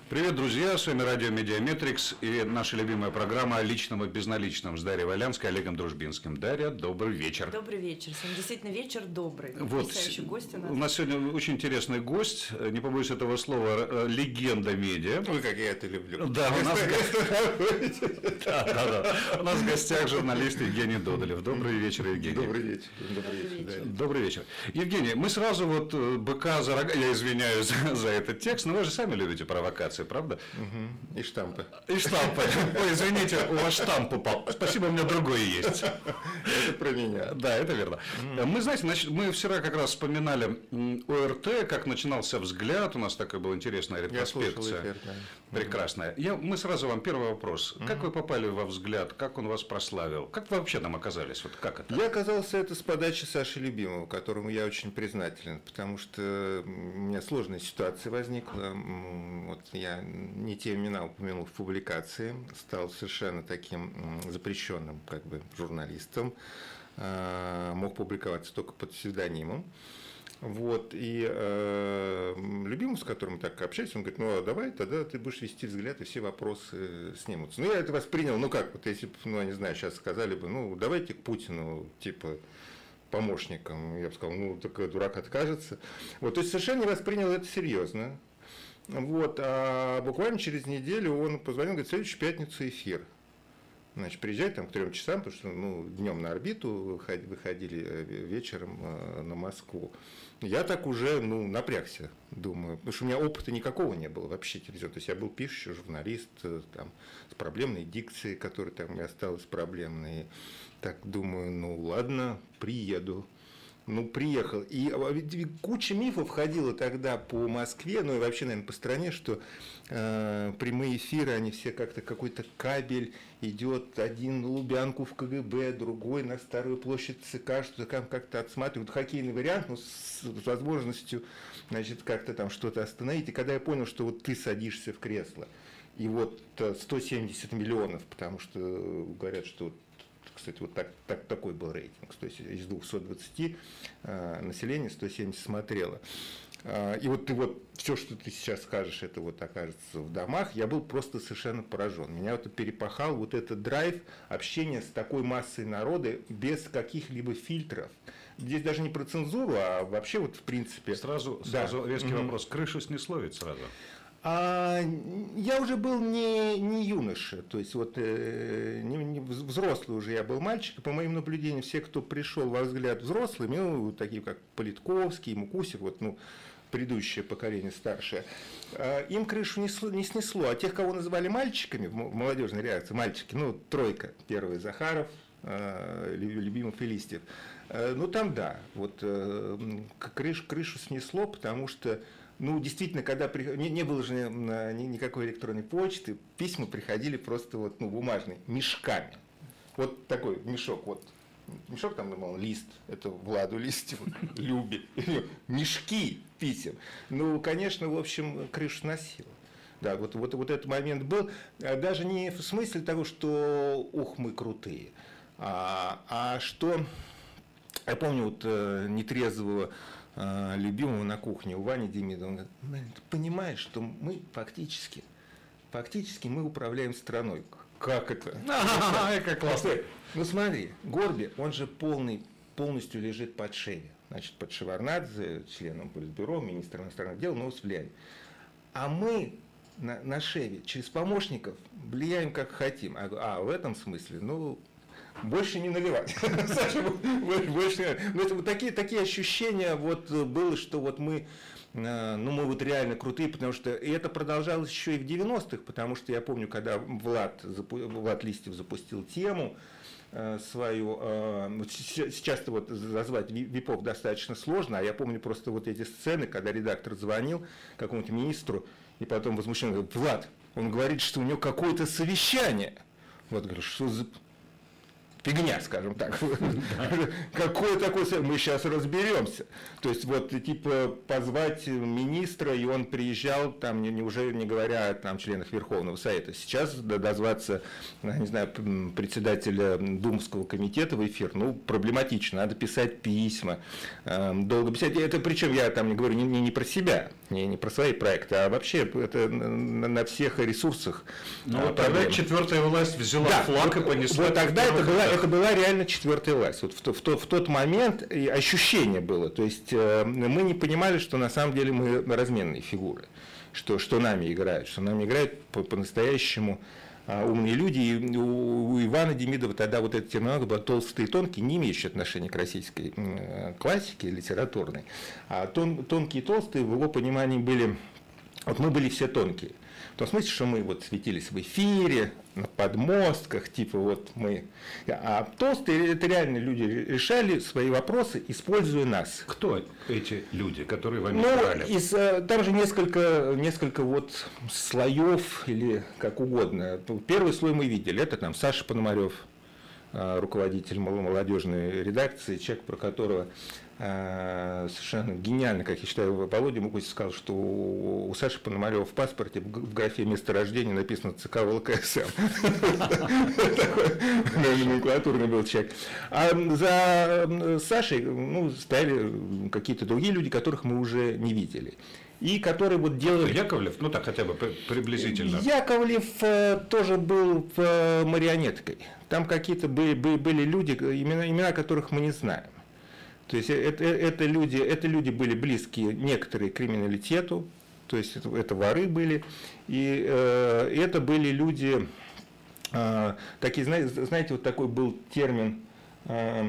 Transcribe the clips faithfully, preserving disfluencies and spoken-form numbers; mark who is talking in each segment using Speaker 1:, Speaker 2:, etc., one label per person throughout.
Speaker 1: Привет, друзья! С вами радио Медиаметрикс и наша любимая программа о личном и безналичном с Дарьей Валянской и Олегом Дружбинским. Дарья, добрый вечер.
Speaker 2: Добрый вечер. Сегодня действительно вечер добрый.
Speaker 1: Вот, гость у, нас. у нас сегодня очень интересный гость, не побоюсь этого слова, легенда медиа.
Speaker 3: Ой, как я это люблю.
Speaker 1: Да, у нас у нас в гостях журналист Евгений Додолев. Добрый вечер, Евгений.
Speaker 3: Добрый вечер. Добрый вечер.
Speaker 1: Добрый вечер. Евгений, мы сразу вот быка за рога, я извиняюсь за этот текст, но вы же сами любите провокации, правда?
Speaker 3: Угу. И штампы.
Speaker 1: И штампы. Ой, извините, у вас штамп упал. Спасибо, у меня другой есть.
Speaker 3: Это про меня.
Speaker 1: Да, это верно. Mm. Мы, знаете, нач... мы вчера как раз вспоминали ОРТ, как начинался «Взгляд», у нас такая была интересная ретроспекция.
Speaker 3: Эфир, да.
Speaker 1: Прекрасная. Я... Мы сразу вам первый вопрос. Mm. Как вы попали во «Взгляд», как он вас прославил? Как вы вообще там оказались? Вот как это?
Speaker 3: Я оказался это с подачи Саши Любимова, которому я очень признателен, потому что у меня сложная ситуация возникла. Вот я не те имена упомянул в публикации, стал совершенно таким запрещенным как бы журналистом, мог публиковаться только под псевдонимом. Вот, и э, Любимов, с которым так общаюсь, он говорит, ну, а давай тогда ты будешь вести «Взгляд», и все вопросы снимутся. Ну, я это воспринял, ну, как, вот если бы, ну, я не знаю, сейчас сказали бы, ну, давайте к Путину, типа, помощником, я бы сказал, ну, такой дурак откажется. Вот, то есть совершенно не воспринял это серьезно. Вот, а буквально через неделю он позвонил, говорит, в следующую пятницу эфир. Значит, приезжай там к трем часам, потому что ну, днем на орбиту выходили, вечером на Москву. Я так уже ну, напрягся, думаю, потому что у меня опыта никакого не было вообще телевизионного. То есть я был пишущий журналист там, с проблемной дикцией, которая там и осталась проблемной. Так думаю, ну ладно, приеду. Ну, приехал. И куча мифов ходила тогда по Москве, ну и вообще, наверное, по стране, что э, прямые эфиры, они все как-то какой-то кабель идет, один на Лубянку в КГБ, другой на Старую площадь ЦК, что там как-то отсматривают. Хоккейный вариант, ну, с, с возможностью, значит, как-то там что-то остановить. И когда я понял, что вот ты садишься в кресло, и вот сто семьдесят миллионов, потому что говорят, что кстати, вот так, так, такой был рейтинг, то есть из двухсот двадцати э, населения сто семьдесят смотрело. Э, и вот ты вот, все, что ты сейчас скажешь, это вот окажется в домах, я был просто совершенно поражен. Меня вот перепахал вот этот драйв общения с такой массой народа без каких-либо фильтров. Здесь даже не про цензуру, а вообще вот в принципе...
Speaker 1: Сразу, да. сразу резкий mm-hmm. вопрос. Крышу снесло ведь сразу?
Speaker 3: А, я уже был не, не юноша, то есть вот э, не, не взрослый уже я был мальчик, и по моим наблюдениям все, кто пришел во «Взгляд» взрослыми, ну, такие как Политковский, Мукусев, вот, ну, предыдущее поколение старшее, э, им крышу не, не снесло, а тех, кого называли мальчиками, в молодежной реакции, мальчики, ну, тройка, первый Захаров, э, Любимов и Листьев, э, ну, там да, вот э, крышу, крышу снесло, потому что ну, действительно, когда при... не, не было же никакой электронной почты, письма приходили просто вот, ну, бумажные, мешками. Вот такой мешок, вот. Мешок там, думал, лист, это Владу Листьеву, Любе. Мешки писем. Ну, конечно, в общем, крышу сносило. Да, вот, вот, вот этот момент был. Даже не в смысле того, что ох, мы крутые, а, а что, я помню, вот нетрезвого Любимого на кухне у Вани Демидова, он говорит, ты понимаешь, что мы фактически, фактически мы управляем страной. Как это?
Speaker 1: Как классно.
Speaker 3: Ну смотри, Горби, он же полный, полностью лежит под Шеве. Значит, под Шеварднадзе, членом Политбюро, министром иностранных дел, но с влиянием. А мы на, на Шеве через помощников влияем как хотим. А, а в этом смысле, ну... Больше не наливать. Больше, ну, такие, такие ощущения вот было, что вот мы, ну, мы вот реально крутые, потому что и это продолжалось еще и в девяностых, потому что я помню, когда Влад, Влад Листьев запустил тему свою, сейчас-то вот назвать випов достаточно сложно, а я помню просто вот эти сцены, когда редактор звонил какому-то министру, и потом возмущенно говорит, Влад, он говорит, что у него какое-то совещание. Вот, говорю, что за... фигня, скажем так. Какой такой совет? Мы сейчас разберемся. То есть вот типа позвать министра, и он приезжал, там не, уже не говоря о там, членах Верховного Совета. Сейчас дозваться, не знаю, председателя Думского комитета в эфир, ну, проблематично. Надо писать письма, долго писать. Это причем я там не говорю не, не, не про себя, не, не про свои проекты, а вообще это на, на всех ресурсах.
Speaker 1: Ну, вот тогда четвертая власть взяла да, флаг
Speaker 3: вот,
Speaker 1: и понесла.
Speaker 3: Вот тогда это была, это была реально четвертая власть. Вот в, в, в тот момент ощущение было. То есть мы не понимали, что на самом деле мы разменные фигуры, что, что нами играют, что нами играют по- по-настоящему умные люди. И у, у Ивана Демидова тогда вот эта терминология была толстый и тонкий, не имеющий отношения к российской классике литературной. А тон, тонкие и толстые в его понимании были, вот мы были все тонкие. В том смысле, что мы вот светились в эфире, на подмостках, типа вот мы. А толстые, это реально люди решали свои вопросы, используя нас.
Speaker 1: Кто эти люди, которые вами
Speaker 3: ну,
Speaker 1: играли?
Speaker 3: Из, там же несколько, несколько вот слоев или как угодно. Первый слой мы видели, это там Саша Пономарев, руководитель молодежной редакции, человек, про которого совершенно гениально, как я считаю, Володя Мукусев сказал, что у Саши Пономарева в паспорте в графе место рождения написано ЦК ВЛКСМ. Такой номенклатурный был человек. А за Сашей ну, стояли какие-то другие люди, которых мы уже не видели. И которые вот делали...
Speaker 1: Яковлев, ну так хотя бы приблизительно.
Speaker 3: Яковлев тоже был марионеткой. Там какие-то были, были люди, имена, имена которых мы не знаем. То есть это, это, люди, это люди были близкие некоторые к криминалитету, то есть это, это воры были, и э, это были люди, э, такие, знаете, знаете, вот такой был термин, э,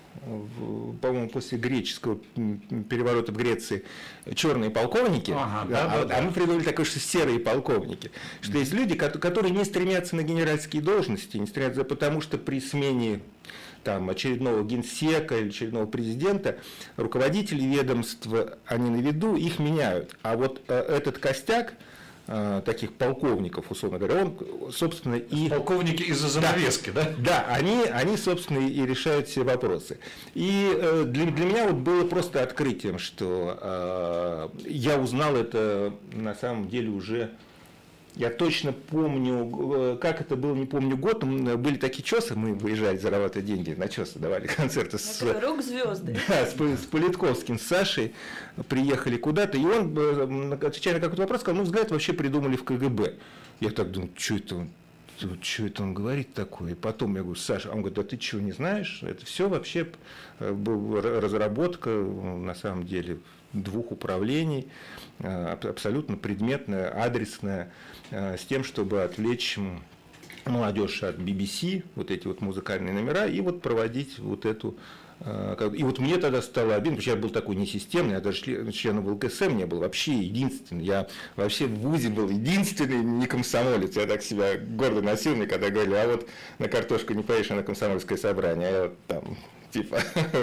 Speaker 3: в, по-моему, после греческого переворота в Греции, черные полковники,
Speaker 1: ага,
Speaker 3: а,
Speaker 1: да,
Speaker 3: а,
Speaker 1: да, да.
Speaker 3: а мы придумали такое, что серые полковники, что mm-hmm. есть люди, которые не стремятся на генеральские должности, не стремятся, потому что при смене там, очередного генсека или очередного президента, руководители ведомства, они на виду, их меняют. А вот э, этот костяк э, таких полковников, условно говоря, он, собственно, и...
Speaker 1: Полковники из-за занавески, да?
Speaker 3: Да, да они, они, собственно, и решают все вопросы. И э, для, для меня вот было просто открытием, что э, я узнал это на самом деле уже... Я точно помню, как это было, не помню год, были такие чесы, мы выезжали зарабатывать деньги, на чесы давали концерты с,
Speaker 2: рок-звезды.
Speaker 3: Да, с, с Политковским, с Сашей, приехали куда-то, и он, отвечая на какой-то вопрос, сказал, ну, взгляд вообще придумали в КГБ. Я так думаю, что это он, что это он говорит такое? И потом я говорю, Саша, он говорит, а ты чего не знаешь? Это все вообще была разработка, на самом деле, двух управлений, абсолютно предметная, адресная, с тем, чтобы отвлечь молодежь от би би си, вот эти вот музыкальные номера, и вот проводить вот эту... И вот мне тогда стало обидно, потому что я был такой несистемный, я даже членом ВЛКСМ не был, вообще единственный. Я вообще в ВУЗе был единственный не комсомолец. Я так себя гордо носил, мне когда говорили, а вот на картошку не поедешь, а на комсомольское собрание, а я вот там... Типа,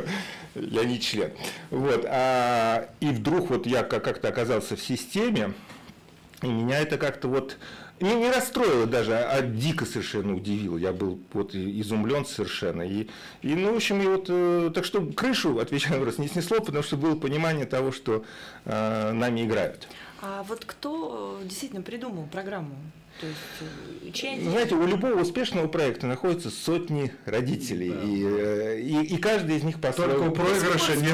Speaker 3: я не член. Вот. А, и вдруг вот я как-то оказался в системе, и меня это как-то вот не, не расстроило даже, а дико совершенно удивило. Я был вот изумлен совершенно. И, и ну, в общем, и вот, так что крышу, отвечая на вопрос, не снесло, потому что было понимание того, что э, нами играют.
Speaker 2: А вот кто действительно придумал программу? То есть, чья...
Speaker 3: Знаете, у любого успешного проекта находятся сотни родителей, да. и, и, и каждый из них по-своему...
Speaker 1: Только у проигрыша нет.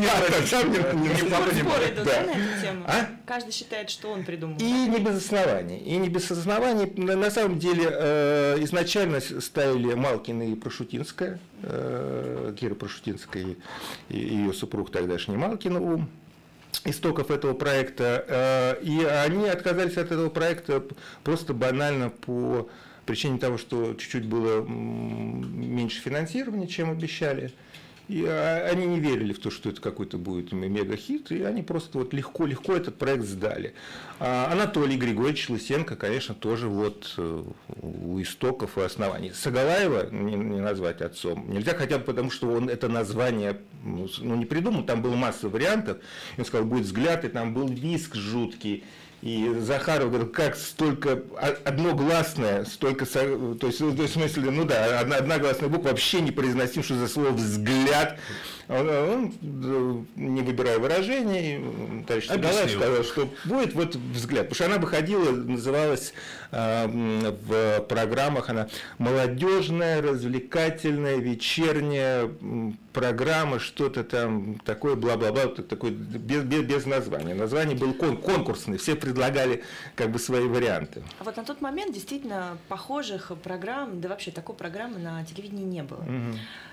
Speaker 2: Споры идут на эту тему. Каждый считает, что он придумал.
Speaker 3: И не без оснований. И не без оснований. На самом деле изначально ставили Малкина и Прошутинская, Кира Прошутинская и ее супруг тогдашний Малкин, истоков этого проекта, и они отказались от этого проекта просто банально по причине того, что чуть-чуть было меньше финансирования, чем обещали. И они не верили в то, что это какой-то будет мега-хит, и они просто вот легко-легко этот проект сдали. А Анатолий Григорьевич Лысенко, конечно, тоже вот у истоков и оснований. Сагалаева не, не назвать отцом нельзя, хотя бы потому, что он это название ну, не придумал, там было масса вариантов. Он сказал, будет взгляд, и там был виск жуткий. И Захаров говорил, как столько, одногласное, столько, то есть, в смысле, ну да, одна, одногласная буква вообще не произносим, что за слово «взгляд». Он, он, не выбирая выражений, товарищ Сагалаев сказал, что будет вот взгляд. Потому что она бы ходила, называлась э, в программах, она молодежная, развлекательная, вечерняя программа, что-то там такое, бла-бла-бла, такое, без, без, без названия. Название было кон, конкурсное, все предлагали как бы свои варианты.
Speaker 2: А вот на тот момент действительно похожих программ, да вообще такой программы на телевидении не было. Угу.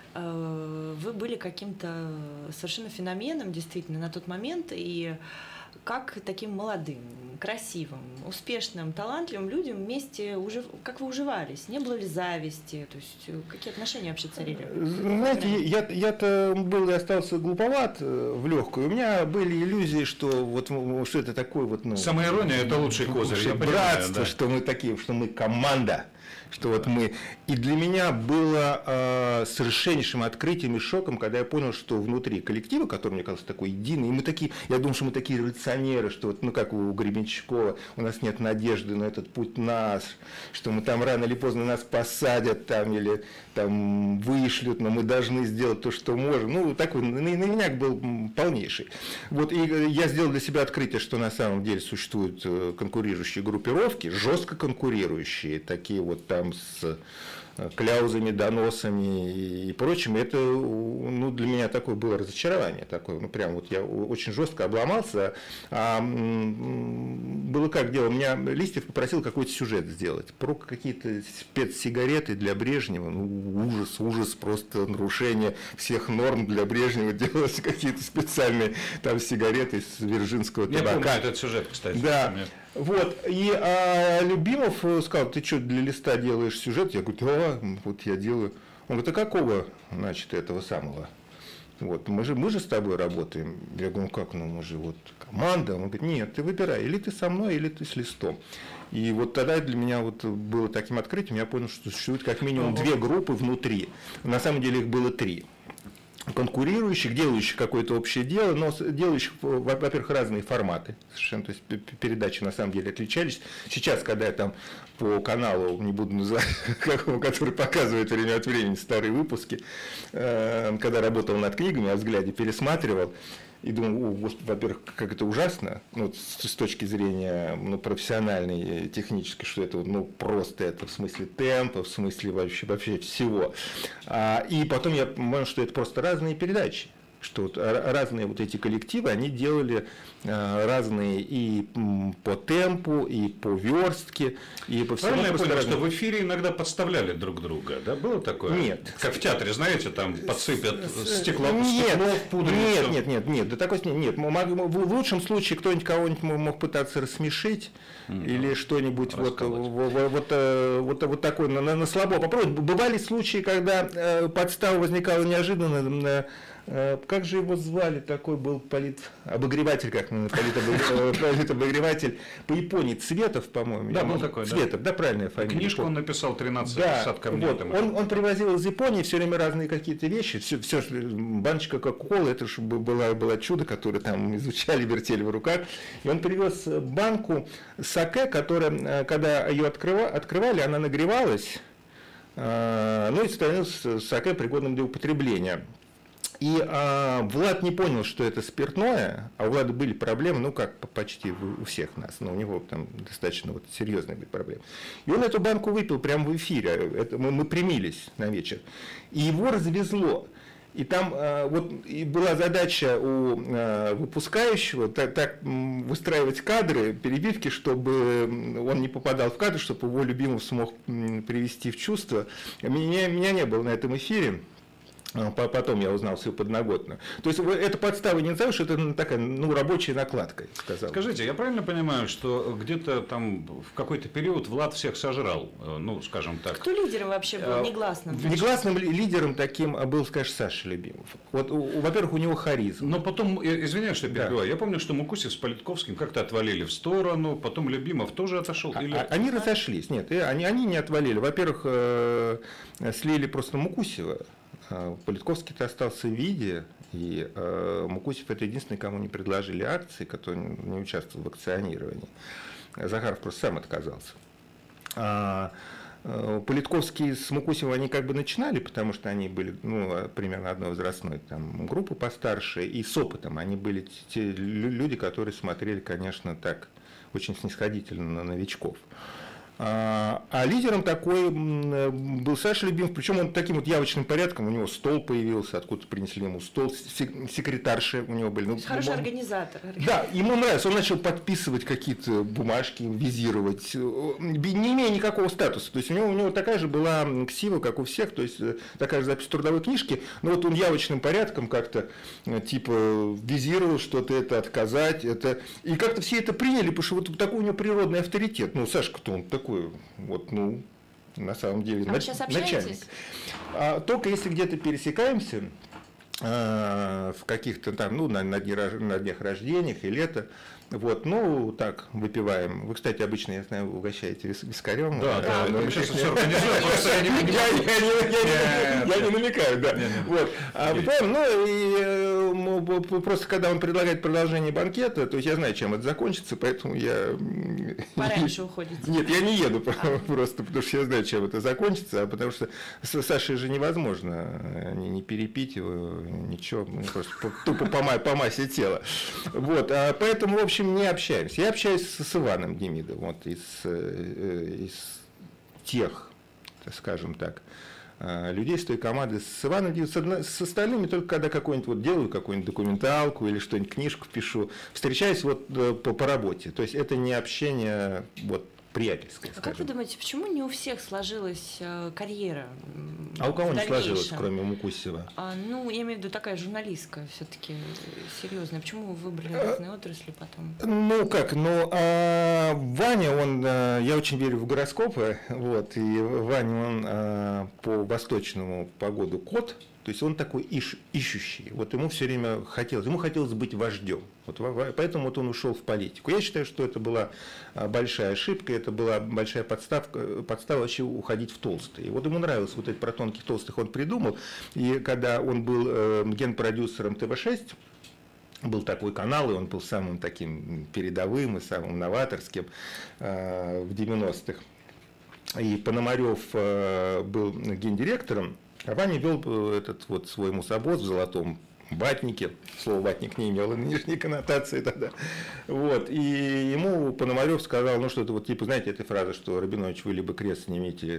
Speaker 2: Вы были каким-то совершенно феноменом, действительно, на тот момент, и как таким молодым, красивым, успешным, талантливым людям вместе, уже, как вы уживались? Не было ли зависти? То есть какие отношения вообще царили?
Speaker 3: Знаете, я, я-то был и остался глуповат в легкую. У меня были иллюзии, что вот что это такое вот... Ну,
Speaker 1: самоирония – это лучший козырь.
Speaker 3: Что братство, да. Что мы такие, что мы команда. Что вот мы... И для меня было э, совершеннейшим открытием и шоком, когда я понял, что внутри коллектива, который мне казался такой единый, и мы такие, я думал, что мы такие революционеры, что вот, ну как у Гребенщикова, у нас нет надежды на этот путь наш, что мы там рано или поздно нас посадят там или там вышлют, но мы должны сделать то, что можем. Ну, такой на, на меня был полнейший. Вот, и я сделал для себя открытие, что на самом деле существуют конкурирующие группировки, жестко конкурирующие, такие вот там с кляузами, доносами и прочим. Это, ну, для меня такое было разочарование. Такое, ну, прям вот я очень жестко обломался. А было как дело, меня Листьев попросил какой-то сюжет сделать про какие-то спецсигареты для Брежнева. Ну, ужас, ужас, просто нарушение всех норм для Брежнева. Делать какие-то специальные там сигареты из вирджинского табака.
Speaker 1: Я помню этот сюжет, кстати.
Speaker 3: Да. Вот, и а, Любимов сказал, ты что, для Листа делаешь сюжет? Я говорю, да, вот я делаю. Он говорит, а какого, значит, этого самого? Вот, мы же, мы же с тобой работаем. Я говорю, ну как, ну мы же вот команда. Он говорит, нет, ты выбирай, или ты со мной, или ты с Листом. И вот тогда для меня вот было таким открытием, я понял, что существует как минимум две группы внутри. На самом деле их было три. Конкурирующих, делающих какое-то общее дело, но делающих, во-первых, разные форматы. Совершенно, то есть передачи на самом деле отличались. Сейчас, когда я там по каналу, не буду называть, который показывает время от времени старые выпуски, когда работал над книгами, о взгляде пересматривал, и думаю, во-первых, как это ужасно, ну, с, с точки зрения, ну, профессиональной, технической, что это, ну, просто это в смысле темпа, в смысле вообще, вообще всего. А, и потом я понял, что это просто разные передачи. Что вот разные вот эти коллективы, они делали э, разные и по темпу, и по верстке, и по всему.
Speaker 1: Правильно я понял,
Speaker 3: разные...
Speaker 1: что в эфире иногда подставляли друг друга, да? Было такое?
Speaker 3: Нет.
Speaker 1: Как в театре, знаете, там подсыпят стекло,
Speaker 3: нет,
Speaker 1: стекло в пудре.
Speaker 3: Нет, нет, нет, нет, да такой нет. В лучшем случае кто-нибудь кого-нибудь мог пытаться рассмешить, mm-hmm. или что-нибудь вот, вот, вот, вот, вот такое на, на слабо попробовать. Бывали случаи, когда подстава возникала неожиданно. Как же его звали? Такой был политобогреватель, как политобогреватель по Японии, Цветов, по-моему.
Speaker 1: Да, был такой,
Speaker 3: Цветов, да, правильная фамилия.
Speaker 1: Книжку он написал тринадцать пятьдесят ко мне.
Speaker 3: Вот. Он, он привозил из Японии все время разные какие-то вещи. Все, все баночка Кока-Колы, это же было, было чудо, которое там изучали, вертели в руках. И он привез банку саке, которая, когда ее открыва, открывали, она нагревалась, ну и становилась саке пригодным для употребления. И а, Влад не понял, что это спиртное, а у Влада были проблемы, ну как почти у всех нас, но у него там достаточно вот серьезные были проблемы. И он эту банку выпил прямо в эфире, это, мы, мы примились на вечер, и его развезло. И там а, вот и была задача у а, выпускающего так, так выстраивать кадры, перебивки, чтобы он не попадал в кадр, чтобы его любимый смог привести в чувство. Меня, меня не было на этом эфире. Потом я узнал свою подноготную. То есть это подстава не назовешь, это такая, ну, рабочая накладка, я сказал.
Speaker 1: Скажите, я правильно понимаю, что где-то там в какой-то период Влад всех сожрал, ну, скажем так.
Speaker 2: Кто лидером вообще был, негласным?
Speaker 3: Негласным лидером таким был, конечно, Саша Любимов. Вот, во-первых, у него харизма.
Speaker 1: Но потом, извиняюсь, что я перебиваю, да. Я помню, что Мукусев с Политковским как-то отвалили в сторону, потом Любимов тоже отошел.
Speaker 3: А,
Speaker 1: или...
Speaker 3: Они разошлись, нет, они, они не отвалили. Во-первых, слили просто Мукусева. Политковский-то остался в виде, и Мукусев это единственный, кому не предложили акции, который не участвовал в акционировании. Захаров просто сам отказался. Политковский с Мукусевым они как бы начинали, потому что они были ну, примерно одной возрастной там, группы постарше, и с опытом. Они были те люди, которые смотрели, конечно, так очень снисходительно на новичков. А, а лидером такой был Саша Любимов, причем он таким вот явочным порядком, у него стол появился, откуда принесли ему стол, секретарши у него были. Ну,
Speaker 2: хороший
Speaker 3: он,
Speaker 2: организатор.
Speaker 3: Да, ему нравится, он начал подписывать какие-то бумажки, визировать, не имея никакого статуса. То есть у него, у него такая же была ксива, как у всех, то есть такая же запись в трудовой книжке, но вот он явочным порядком как-то типа визировал что-то, это отказать, это... И как-то все это приняли, потому что вот такой у него природный авторитет. Ну, Сашка-то он такой вот, ну, на самом деле,
Speaker 2: а
Speaker 3: нач...
Speaker 2: вы сейчас общаетесь?
Speaker 3: начальник. А, только если где-то пересекаемся а, в каких-то там, ну, на, на, дни, на днях рождениях или это, вот, ну, так, выпиваем. Вы, кстати, обычно, я знаю, угощаете вискарем.
Speaker 1: Да, да,
Speaker 3: но
Speaker 1: мы сейчас все организуем, просто я не понимаю.
Speaker 3: Я не намекаю, да. Вот. Ну, и просто когда он предлагает продолжение банкета, то есть я знаю, чем это закончится, поэтому я...
Speaker 2: Пораньше уходите.
Speaker 3: Нет, я не еду просто, потому что я знаю, чем это закончится, а потому что с Сашей же невозможно не перепить его, ничего, просто тупо по массе тела. Вот, поэтому, в общем, не общаемся. Я общаюсь с Иваном Демидовым, вот из, из тех, скажем так, людей с той команды, с Иваном Демидовым, с остальными только когда какой-нибудь вот делаю какую-нибудь документалку или что-нибудь, книжку пишу, встречаюсь вот по, по работе. То есть это не общение вот приятельское.
Speaker 2: А как вы думаете, почему не у всех сложилась э, карьера?
Speaker 3: А у кого не сложилось, кроме Мукусева?
Speaker 2: А, ну, я имею в виду такая журналистская, все-таки серьезная. Почему вы выбрали разные отрасли потом?
Speaker 3: Ну как, ну а Ваня, он, я очень верю в гороскопы, вот, и Ваня, он а, по восточному погоду кот. То есть он такой ищ, ищущий. Вот ему все время хотелось, ему хотелось быть вождем. Вот, поэтому вот он ушел в политику. Я считаю, что это была большая ошибка, это была большая подставка, подстава вообще уходить в толстые. Вот ему нравилось вот эти про тонких толстых он придумал. И когда он был э, генпродюсером тэ вэ шесть, был такой канал, и он был самым таким передовым и самым новаторским э, в девяностых. И Пономарев э, был гендиректором. А Ваня вел этот вот свой мусобоз в золотом ватнике. Слово ватник не имело нынешней коннотации тогда. Вот. И ему Пономарев сказал, ну что-то вот типа, знаете, эта фраза, что Рабинович, вы либо крест снимите,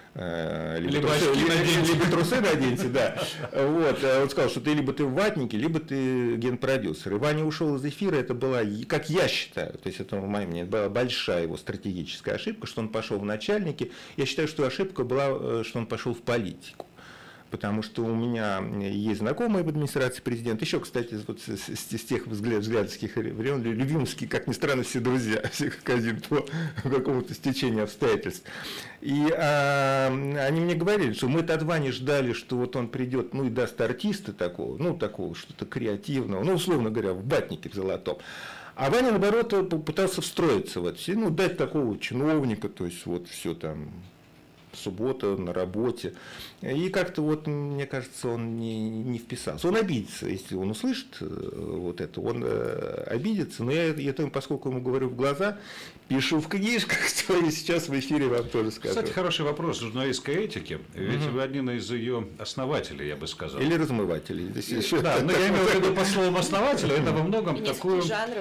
Speaker 3: э, либо, либо, трусы, либо, либо, либо трусы наденьте, да. Вот. Он сказал, что ты либо ты в ватнике, либо ты генпродюсер. И Ваня ушел из эфира, это была, как я считаю, то есть это, в моем мнении, была большая его стратегическая ошибка, что он пошел в начальники. Я считаю, что ошибка была, что он пошел в политику. Потому что у меня есть знакомые в администрации президента, еще, кстати, вот с, с, с тех взгляд, взглядских времен, любимские, как ни странно, все друзья, все как один по какому-то стечению обстоятельств. И а, они мне говорили, что мы от Вани ждали, что вот он придет, ну и даст артиста такого, ну такого что-то креативного, ну условно говоря, в батнике в золотом. А Ваня, наоборот, пытался встроиться в это, ну дать такого чиновника, то есть вот все там... суббота на работе. И как-то вот, мне кажется, он не, не вписался. Он обидится, если он услышит вот это, он обидится. Но я, я поскольку ему говорю в глаза, пишу в книжках, что и сейчас в эфире вам тоже скажу.
Speaker 1: Кстати, хороший вопрос журналистской этики. Ведь угу. вы один из ее основателей, я бы сказал.
Speaker 3: Или размывателей.
Speaker 1: И, да, но я имею в виду по словам основателя, это во многом такую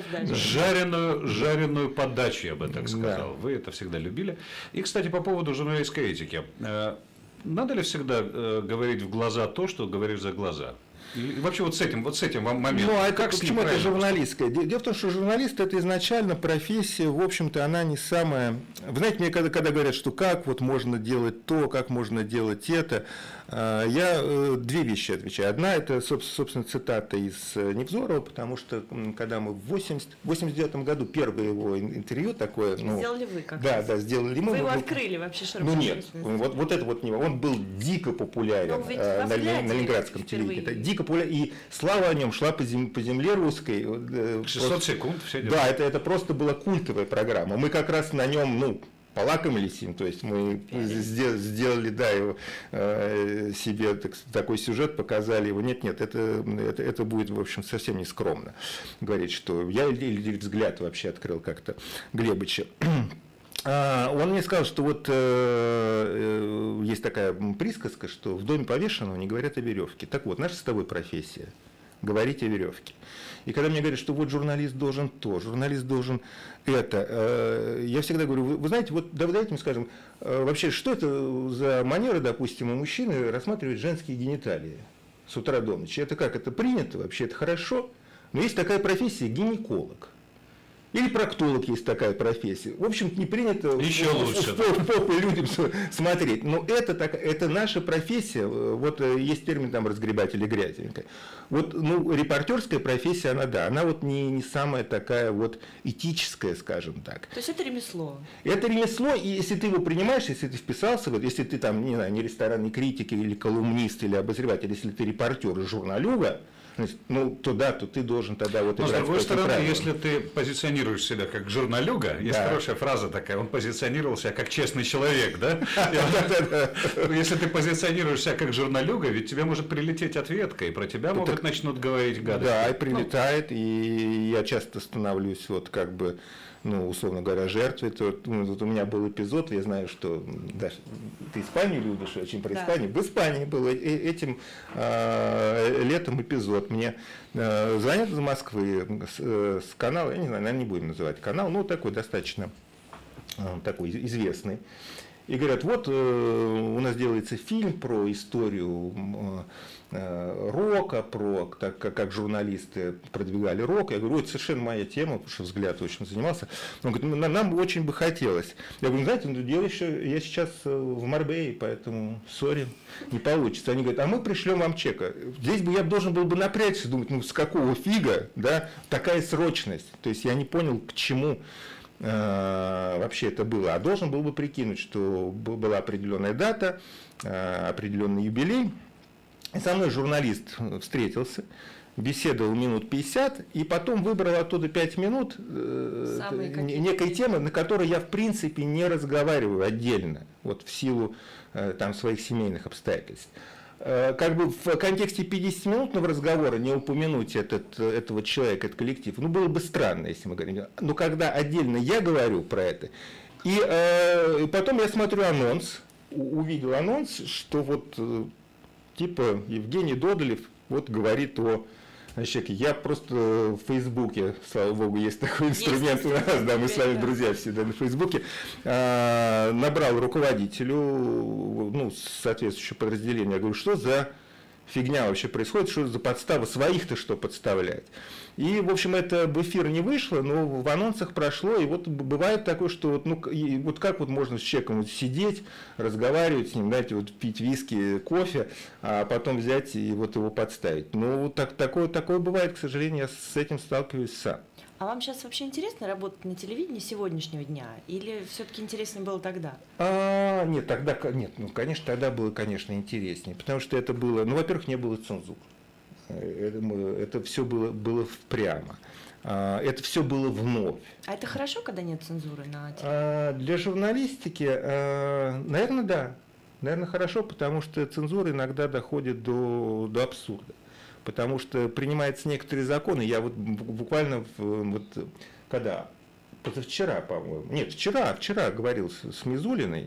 Speaker 1: жареную, жареную подачу, я бы так сказал. Да. Вы это всегда любили. И, кстати, по поводу журналистской этики. Надо ли всегда говорить в глаза то, что говоришь за глаза? И вообще вот с этим, вот с этим моментом.
Speaker 3: Ну, а это, как почему это журналистская? Дело в том, что журналист это изначально профессия, в общем-то, она не самая... Вы знаете, мне когда, когда говорят, что как вот можно делать то, как можно делать это, я две вещи отвечаю. Одна это, собственно, цитата из Невзорова, потому что когда мы в восемьдесят девятом году первое его интервью такое... Ну,
Speaker 2: сделали вы как
Speaker 3: Да, да, сделали мы.
Speaker 2: Вы его
Speaker 3: мы,
Speaker 2: открыли вообще широко.
Speaker 3: Ну нет, вот, вот это вот не он был дико популярен на, на ленинградском телевидении. Дико и слава о нем шла по земле, по земле русской.
Speaker 1: шестьсот просто, секунд, все дела.
Speaker 3: Да, это, это просто была культовая программа. Мы как раз на нем, ну, полакомились им, то есть мы сделали, да, его, э, себе так, такой сюжет, показали его. Нет, нет, это, это, это будет, в общем, совсем не скромно говорить, что я или взгляд вообще открыл как-то Глебыча. Он мне сказал, что вот э, есть такая присказка, что в доме повешенного не говорят о веревке. Так вот, наша с тобой профессия – говорить о веревке. И когда мне говорят, что вот журналист должен то, журналист должен это, э, я всегда говорю, вы, вы знаете, вот давайте мы скажем, э, вообще, что это за манера, допустим, у мужчины рассматривать женские гениталии с утра до ночи? Это как, это принято вообще, это хорошо? Но есть такая профессия – гинеколог. Или проктолог есть такая профессия. В общем, не принято
Speaker 1: Еще
Speaker 3: в,
Speaker 1: лучше,
Speaker 3: в, в, в попу людям смотреть. Но это, так, это наша профессия. Вот есть термин там разгребатели грязи. Вот, ну, репортерская профессия, она да, она вот не, не самая такая вот этическая, скажем так.
Speaker 2: То есть это ремесло.
Speaker 3: Это ремесло, и если ты его принимаешь, если ты вписался, вот, если ты там, не знаю, не ресторанный критик или колумнист, или обозреватель, если ты репортер и журналюга, ну, то да, то ты должен тогда вот
Speaker 1: играть. Но с другой стороны,
Speaker 3: правилам.
Speaker 1: Если ты позиционируешь себя как журналюга, есть да. хорошая фраза такая, он позиционировал себя как честный человек, да? Если ты позиционируешь себя как журналюга, ведь тебе может прилететь ответка, и про тебя могут начнут говорить гадости.
Speaker 3: Да, и прилетает, и я часто становлюсь вот как бы, ну, условно говоря, жертвой. То, ну, вот у меня был эпизод, я знаю, что Даша, ты Испанию любишь, очень про да. Испанию. В Испании был этим э, летом эпизод. Мне э, звонят из Москвы с, с канала, я не знаю, наверное, не будем называть канал, ну, такой достаточно э, такой известный. И говорят, вот э, у нас делается фильм про историю э, рока, про так, как, как журналисты продвигали рок. Я говорю, это совершенно моя тема, потому что взгляд очень занимался. Он говорит, нам, нам очень бы хотелось. Я говорю, знаете, ну, дело еще, я сейчас в Марбее, поэтому, сори, не получится. Они говорят, а мы пришлем вам чека. Здесь бы я должен был бы напрячься, думать, ну с какого фига, да, такая срочность. То есть я не понял, к чему вообще это было, а должен был бы прикинуть, что была определенная дата, определенный юбилей. И со мной журналист встретился, беседовал минут пятьдесят, и потом выбрал оттуда пять минут некой темы, на которой я в принципе не разговариваю отдельно, вот в силу там своих семейных обстоятельств. Как бы в контексте пятидесятиминутного разговора не упомянуть этот, этого человека, этот коллектив, ну, было бы странно, если мы говорим. Но когда отдельно я говорю про это, и, э, и потом я смотрю анонс, увидел анонс, что вот типа Евгений Додолев вот говорит о... Значит, я просто в Фейсбуке, слава богу, есть такой инструмент есть, у нас, да, мы с вами друзья всегда на Фейсбуке, а, набрал руководителю, ну, соответствующее подразделение, я говорю, что за фигня вообще происходит, что за подстава, своих-то что подставлять. И, в общем, это в эфир не вышло, но в анонсах прошло, и вот бывает такое, что вот, ну, и вот как вот можно с человеком вот сидеть, разговаривать с ним, знаете, вот пить виски, кофе, а потом взять и вот его подставить. Ну, так, такое, такое бывает, к сожалению, я с этим сталкиваюсь сам.
Speaker 2: А вам сейчас вообще интересно работать на телевидении сегодняшнего дня? Или все-таки интереснее было тогда?
Speaker 3: А, нет, тогда, нет, ну, конечно, тогда было, конечно, интереснее, потому что это было, ну, во-первых, не было цензуры. Это, это все было, было прямо. Это все было вновь.
Speaker 2: А это хорошо, когда нет цензуры на телевидении?
Speaker 3: А, для журналистики, наверное, да. Наверное, хорошо, потому что цензура иногда доходит до, до абсурда. Потому что принимаются некоторые законы. Я вот буквально, вот, когда, позавчера, по-моему, нет, вчера, вчера говорил с, с Мизулиной,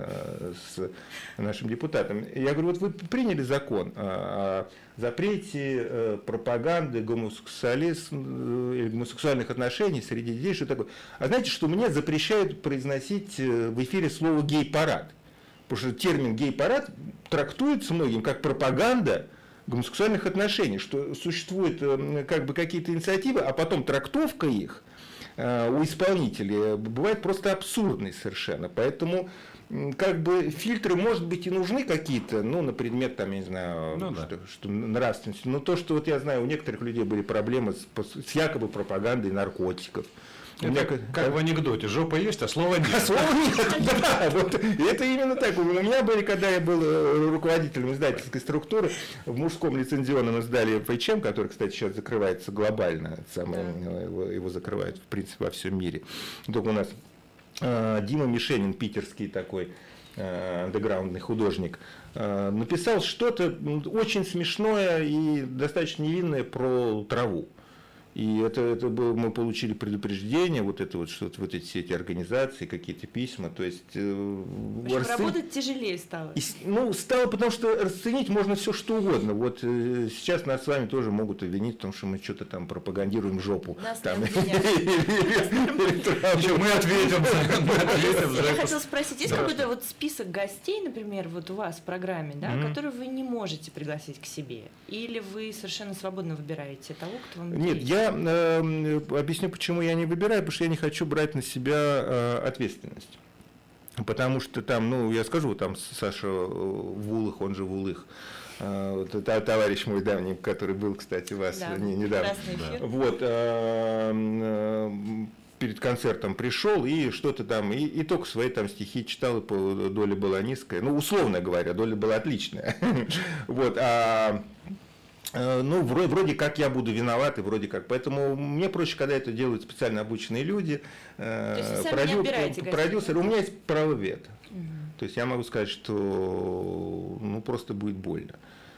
Speaker 3: с нашим депутатом. Я говорю, вот вы приняли закон о запрете пропаганды гомосексуализм, или гомосексуальных отношений среди детей, что такое. А знаете, что мне запрещают произносить в эфире слово гей-парад? Потому что термин гей-парад трактуется многим как пропаганда гомосексуальных отношений, что существуют как бы какие-то инициативы, а потом трактовка их у исполнителей бывает просто абсурдной совершенно. Поэтому как бы фильтры, может быть, и нужны какие-то, ну, на предмет, там, я не знаю, ну, что, да. что нравственности. Но то, что вот я знаю, у некоторых людей были проблемы с, с якобы пропагандой наркотиков.
Speaker 1: Это меня, как, как в анекдоте, жопа есть, а слова нет.
Speaker 3: А слова нет, да, вот, это именно так. У меня были, когда я был руководителем издательской структуры, в мужском лицензионном издали эф эйч эм, который, кстати, сейчас закрывается глобально, самое, его, его закрывают, в принципе, во всем мире. Только у нас Дима Мишенин, питерский такой андеграундный художник, написал что-то очень смешное и достаточно невинное про траву. И это, это было, мы получили предупреждение, вот это вот что-то, вот эти все эти организации, какие-то письма, то есть...
Speaker 2: В общем, расцен... работать тяжелее стало.
Speaker 3: И, ну, стало, потому что расценить можно все что угодно. Вот э, сейчас нас с вами тоже могут обвинить в том, что мы что-то там пропагандируем жопу.
Speaker 2: Нас
Speaker 3: там,
Speaker 2: мы
Speaker 1: ответим.
Speaker 2: Я хотела спросить, есть какой-то вот список гостей, например, вот у вас в программе, да, которые вы не можете пригласить к себе? Или вы совершенно свободно выбираете того, кто вам...
Speaker 3: Нет, я Я э, объясню, почему я не выбираю, потому что я не хочу брать на себя э, ответственность. Потому что там, ну, я скажу, там Саша Вулых, он же Вулых, э, товарищ мой давний, который был, кстати, у вас
Speaker 2: да,
Speaker 3: не, недавно.
Speaker 2: Да.
Speaker 3: Вот, э, э, перед концертом пришел и что-то там, и, и только свои там стихи читал, и доля была низкая. Ну, условно говоря, доля была отличная. Вот, а... Ну, вроде, вроде как я буду виноват, и вроде как. Поэтому мне проще, когда это делают специально обученные люди, продю... продюсеры. У меня есть право вето. Угу. То есть я могу сказать, что ну, просто будет больно.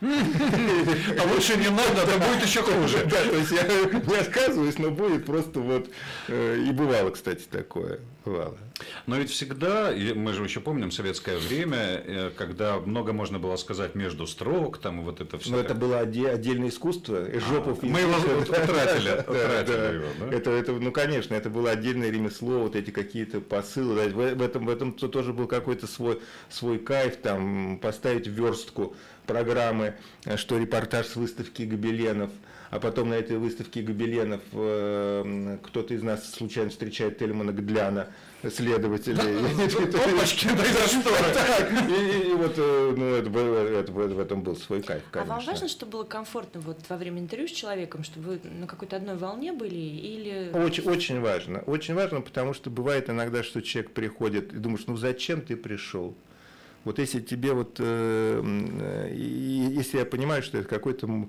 Speaker 1: А лучше не надо, это будет еще хуже.
Speaker 3: Да, то есть я не отказываюсь, но будет просто вот... И бывало, кстати, такое. Бывало.
Speaker 1: Но ведь всегда, мы же еще помним советское время, когда много можно было сказать между строк, там вот это все.
Speaker 3: Но это было отдельное искусство. Жопов
Speaker 1: мы его утратили.
Speaker 3: Это, это, ну, конечно, это было отдельное ремесло, вот эти какие-то посылы. В этом, в этом тоже был какой-то свой, свой кайф, там, поставить верстку программы, что репортаж с выставки гобеленов, а потом на этой выставке гобеленов э, кто-то из нас случайно встречает Тельмана Гдляна, следователя.
Speaker 1: Опачки, да и за что?
Speaker 3: И вот в этом был свой кайф, конечно.
Speaker 2: А вам важно, чтобы было комфортно вот во время интервью с человеком, чтобы вы на какой-то одной волне были? Или...
Speaker 3: Очень, очень важно. Очень важно, потому что бывает иногда, что человек приходит и думаешь, ну зачем ты пришел? Вот если тебе вот, э, если я понимаю, что это какой-то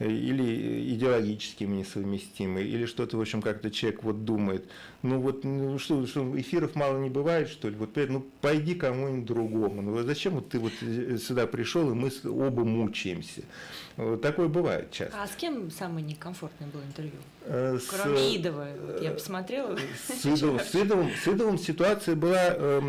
Speaker 3: или идеологически несовместимый, или что-то, в общем, как-то человек вот думает, ну вот, ну что, что эфиров мало не бывает, что ли, вот, ну пойди кому-нибудь другому, ну зачем вот ты вот сюда пришел, и мы оба мучаемся. Вот такое бывает часто.
Speaker 2: А с кем самое некомфортное было интервью?
Speaker 3: С,
Speaker 2: Кроме Идова, вот я посмотрела.
Speaker 3: С Идовым, с, Идовым, с Идовым ситуация была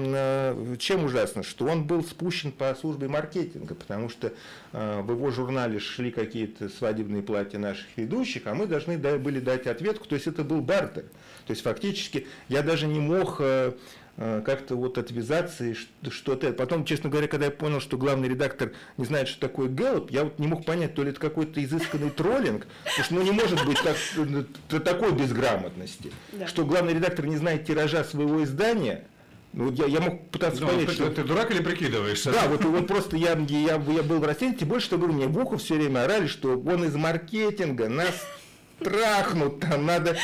Speaker 3: э, чем ужасно, что он был спущен по службе маркетинга, потому что э, в его журнале шли какие-то свадебные платья наших ведущих, а мы должны да, были дать ответку, то есть это был бартер. То есть фактически я даже не мог э, как-то вот отвязаться и что-то. Потом, честно говоря, когда я понял, что главный редактор не знает, что такое Гэллоп, я вот не мог понять, то ли это какой-то изысканный троллинг, потому что ну, не может быть так, такой безграмотности, да. Что главный редактор не знает тиража своего издания. Ну, я, я мог пытаться
Speaker 1: ну,
Speaker 3: понять,
Speaker 1: ты,
Speaker 3: что...
Speaker 1: Ты дурак или прикидываешься?
Speaker 3: Да, вот, вот просто я, я, я был в растерянности, тем больше, что, говорю, мне в ухо все время орали, что он из маркетинга, нас трахнут, там надо...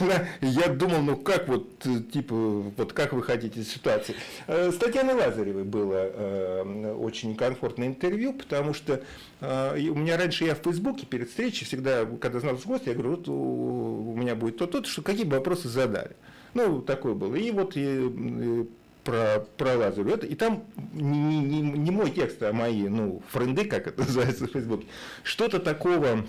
Speaker 3: Я думал, ну как вот, типа, вот как вы хотите из ситуации. С Татьяной Лазаревой было э, очень некомфортное интервью, потому что э, у меня раньше я в Фейсбуке перед встречей всегда, когда знал, что гость, я говорю, вот у, у меня будет то-то, что какие бы вопросы задали. Ну, такое было. И вот... И, и, Про, про Лазареву. И там не, не, не мой текст, а мои, ну, френды, как это называется в Фейсбуке. Что-то такого.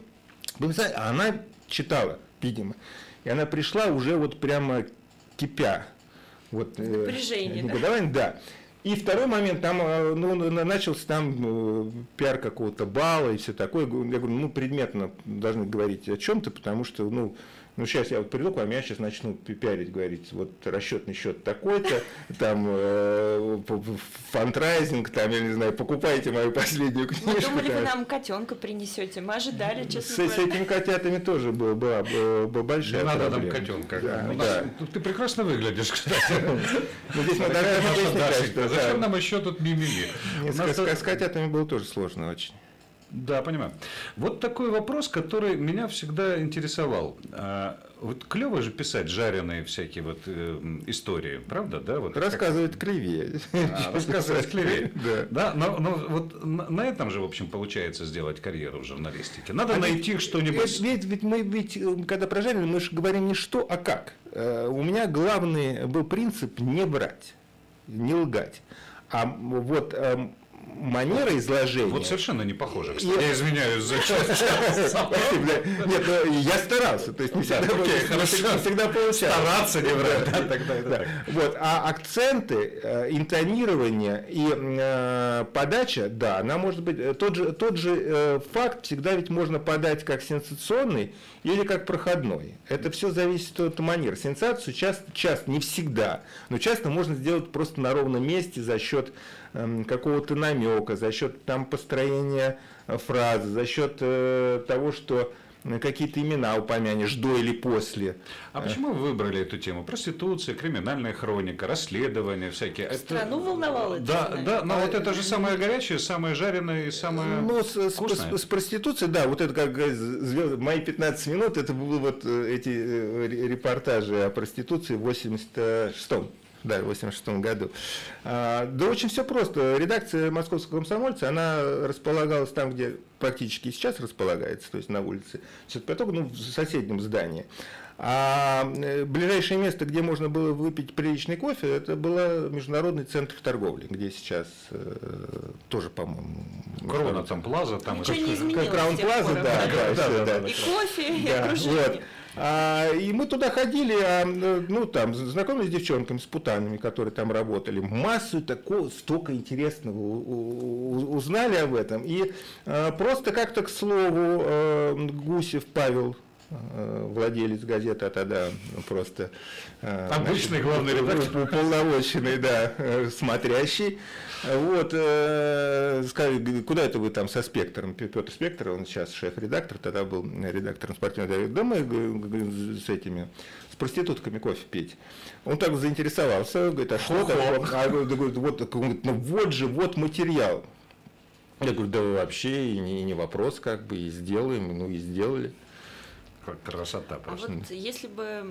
Speaker 3: А она читала, видимо. И она пришла уже вот прямо кипя. Вот,
Speaker 2: напряжение,
Speaker 3: э, да? Да. И второй момент, там ну, начался там пиар какого-то балла и все такое. Я говорю, ну, предметно должны говорить о чем-то, потому что, ну, ну, сейчас я вот приду к вам, я сейчас начну пиарить, говорить, вот расчетный счет такой-то, там э, фандрайзинг, там, я не знаю, покупайте мою последнюю книжку.
Speaker 2: Мы думали,
Speaker 3: там.
Speaker 2: Вы нам котенка принесете, мы ожидали, честно
Speaker 3: с, говоря. С этими котятами тоже была, была, была большая
Speaker 1: не
Speaker 3: проблема.
Speaker 1: Надо нам котенка.
Speaker 3: Да,
Speaker 1: ну,
Speaker 3: да.
Speaker 1: Нас, ты прекрасно выглядишь, кстати.
Speaker 3: Ну, здесь мы должны
Speaker 1: Зачем нам еще тут мимими?
Speaker 3: С котятами было тоже сложно очень.
Speaker 1: Да, понимаю. Вот такой вопрос, который меня всегда интересовал. Вот клево же писать жареные всякие вот э, истории, правда, да? Вот
Speaker 3: рассказывать как... клевее.
Speaker 1: А, рассказывать клевее. Да. Да, но, но вот на, на этом же, в общем, получается сделать карьеру в журналистике. Надо а найти ведь, что-нибудь.
Speaker 3: Ведь, ведь мы ведь, когда про жареные, мы же говорим не что, а как. У меня главный был принцип не врать, не лгать. А вот манера изложения...
Speaker 1: Вот совершенно не похоже, кстати. Я извиняюсь за
Speaker 3: Спасибо. Нет, я старался. То есть не всегда получалось.
Speaker 1: Стараться не врать.
Speaker 3: Вот. А акценты, интонирование и подача, да, она может быть... Тот же факт всегда ведь можно подать как сенсационный или как проходной. Это все зависит от манеры. Сенсацию часто, часто, не всегда, но часто можно сделать просто на ровном месте за счет какого-то намека, за счет там построения фразы, за счет э, того, что какие-то имена упомянешь до или после.
Speaker 1: А почему вы выбрали эту тему? Проституция, криминальная хроника, расследования всякие.
Speaker 2: Страну это... волновало.
Speaker 1: Да, это, да, но а... вот это же самое горячее, самое жареное и самое ну, с, вкусное.
Speaker 3: С, с проституцией, да, вот это как звезд... мои пятнадцать минут, это были вот эти репортажи о проституции в восемьдесят шестом. Да, в восемьдесят шестом году. А, да очень все просто. Редакция «Московского комсомольца», она располагалась там, где практически сейчас располагается, то есть на улице Святопотока, ну, в соседнем здании. А ближайшее место, где можно было выпить приличный кофе, это был Международный центр торговли, где сейчас э, тоже, по-моему...
Speaker 1: Крона, там Плаза, там...
Speaker 2: Ничего не изменилось.
Speaker 3: Краун Плаза, да, да, да, да, да, да.
Speaker 2: И кофе, и
Speaker 3: да,
Speaker 2: окружение.
Speaker 3: Вот. А, и мы туда ходили, а, ну там, знакомились с девчонками, с путанами, которые там работали. Массу такого, столько интересного узнали об этом. И а, просто как-то, к слову, а, Гусев Павел, владелец газеты, а тогда просто...
Speaker 1: Обычный главный редактор.
Speaker 3: Уполномоченный, да, смотрящий. Вот, сказали, куда это вы там со Спектром? Петр Спектр, он сейчас шеф-редактор, тогда был редактором спортивного диалога. Да мы с этими, с проститутками кофе пить. Он так заинтересовался, говорит, а что такое? А говорит, вот, ну вот же, вот материал. Я говорю, да вообще и не, не вопрос, как бы, и сделаем, ну и сделали.
Speaker 1: Красота просто.
Speaker 2: А вот если бы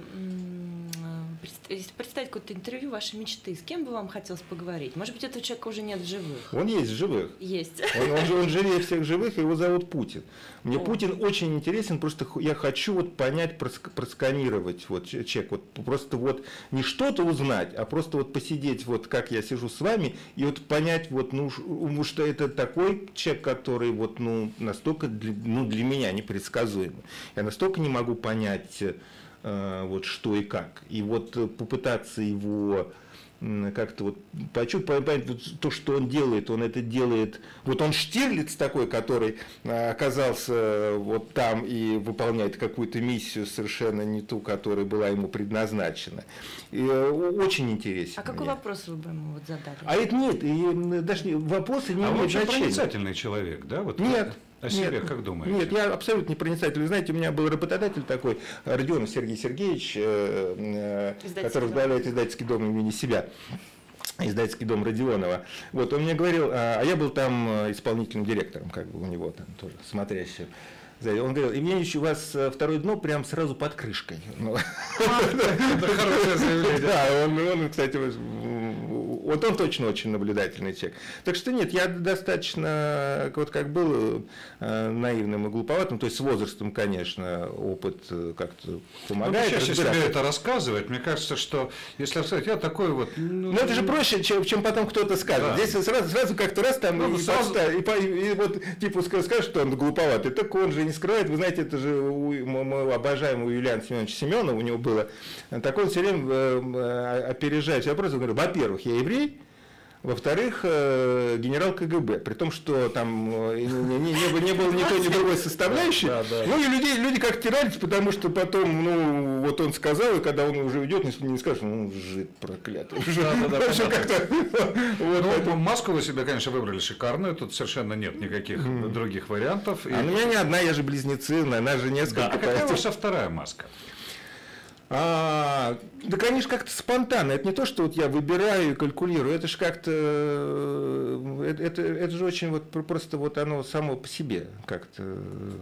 Speaker 2: если представить какое-то интервью вашей мечты, с кем бы вам хотелось поговорить? Может быть, этого человека уже нет в живых?
Speaker 3: Он есть в живых.
Speaker 2: Есть.
Speaker 3: Он, он, он живее всех живых, его зовут Путин. Мне О. Путин очень интересен, просто я хочу вот понять, просканировать вот человек, вот просто вот не что-то узнать, а просто вот посидеть, вот как я сижу с вами, и вот понять, вот, ну, что это такой человек, который вот, ну, настолько для, ну, для меня непредсказуемый. Я настолько не могу понять, э, вот что и как. И вот попытаться его э, как-то вот почувствовать, понять, вот то, что он делает, он это делает. Вот он Штирлиц такой, который э, оказался вот там и выполняет какую-то миссию совершенно не ту, которая была ему предназначена. И, э, очень интересен.
Speaker 2: А какой мне. Вопрос вы бы ему вот задали?
Speaker 3: А это нет, и даже не, вопросы не
Speaker 1: а
Speaker 3: имеют значения. А
Speaker 1: он очень проницательный человек, да? Вот
Speaker 3: нет.
Speaker 1: О себе,
Speaker 3: нет,
Speaker 1: как думаете?
Speaker 3: Нет, я абсолютно не проницательный. Знаете, у меня был работодатель такой, Родионов Сергей Сергеевич, э, который возглавляет издательский дом имени себя, издательский дом Родионова. Вот, он мне говорил, а я был там исполнительным директором, как бы у него там тоже смотрящим. Он говорил, Евгеньевич, у вас второе дно прям сразу под крышкой.
Speaker 1: Это хорошее заявление.
Speaker 3: Да, он, кстати, вот он точно очень наблюдательный человек. Так что нет, я достаточно, вот как был наивным и глуповатым, то есть с возрастом, конечно, опыт как-то помогает.
Speaker 1: Ну, чаще себе это рассказывать, мне кажется, что если сказать, я такой вот...
Speaker 3: Ну, ну это же проще, чем, чем потом кто-то скажет. Да. Здесь сразу, сразу как-то раз там ну, и, сразу... и, и, и вот типа скажешь, что он глуповатый, так он же не скрывает. Вы знаете, это же у моего обожаемого Юлиана Семеновича Семенова, у него было такое, он все время опережает вопрос. Он говорит, во-первых, я еврей, во-вторых, генерал КГБ, при том, что там не, не, не, не было ни той, ни другой составляющей. Да, да, да. Ну и люди, люди как терялись, потому что потом, ну, вот он сказал, и когда он уже уйдет, не, не скажет, ну, жид проклятый.
Speaker 1: Ну, маску вы себе, конечно, выбрали шикарную, тут совершенно нет никаких других вариантов.
Speaker 3: А у меня не одна, я же близнецы, она же несколько.
Speaker 1: А какая ваша вторая маска?
Speaker 3: А, да, конечно, как-то спонтанно. Это не то, что вот я выбираю и калькулирую. Это же как-то... Это, это, это же очень вот просто вот оно само по себе как-то...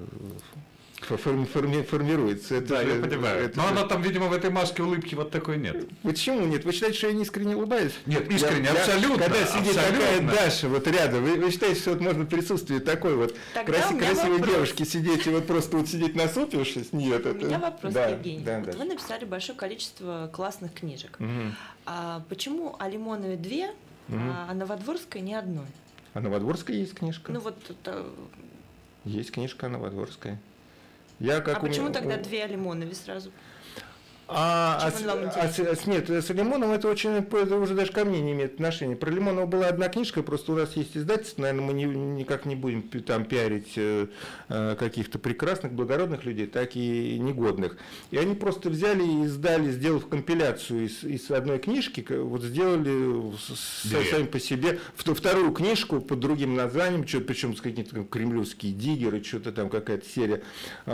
Speaker 3: Форми, форми, формируется. Это
Speaker 1: да,
Speaker 3: же,
Speaker 1: я понимаю.
Speaker 3: это
Speaker 1: Но
Speaker 3: же...
Speaker 1: она там, видимо, в этой маске улыбки вот такой нет.
Speaker 3: Почему нет? Вы считаете, что я не искренне улыбаюсь?
Speaker 1: Нет, искренне,
Speaker 3: я,
Speaker 1: абсолютно.
Speaker 3: Я, когда сидит
Speaker 1: абсолютно.
Speaker 3: такая Даша вот рядом, вы, вы считаете, что вот можно в присутствии такой вот краси, красивой вопрос. девушки сидеть и вот просто вот сидеть насупившись? Нет.
Speaker 2: У
Speaker 3: это...
Speaker 2: меня вопрос,
Speaker 3: да,
Speaker 2: Евгений.
Speaker 3: Да,
Speaker 2: вот
Speaker 3: да.
Speaker 2: вы написали большое количество классных книжек.
Speaker 3: Угу.
Speaker 2: А почему о Лимонове две, угу. а Новодворской ни одной?
Speaker 3: А Новодворская есть книжка?
Speaker 2: Ну вот это...
Speaker 3: Есть книжка Новодворская. Я, как
Speaker 2: а почему
Speaker 3: меня...
Speaker 2: тогда две о Лимонове сразу?
Speaker 3: А, а, а, а, нет, с Лимоновым это очень, это уже даже ко мне не имеет отношения. Про Лимонова была одна книжка, просто у нас есть издательство, наверное, мы не, никак не будем там пиарить э, каких-то прекрасных, благородных людей, так и негодных. И они просто взяли и издали, сделав компиляцию из, из одной книжки, вот сделали с, сами по себе вторую книжку под другим названием, причем с какие-то кремлевские диггеры, что-то там какая-то серия.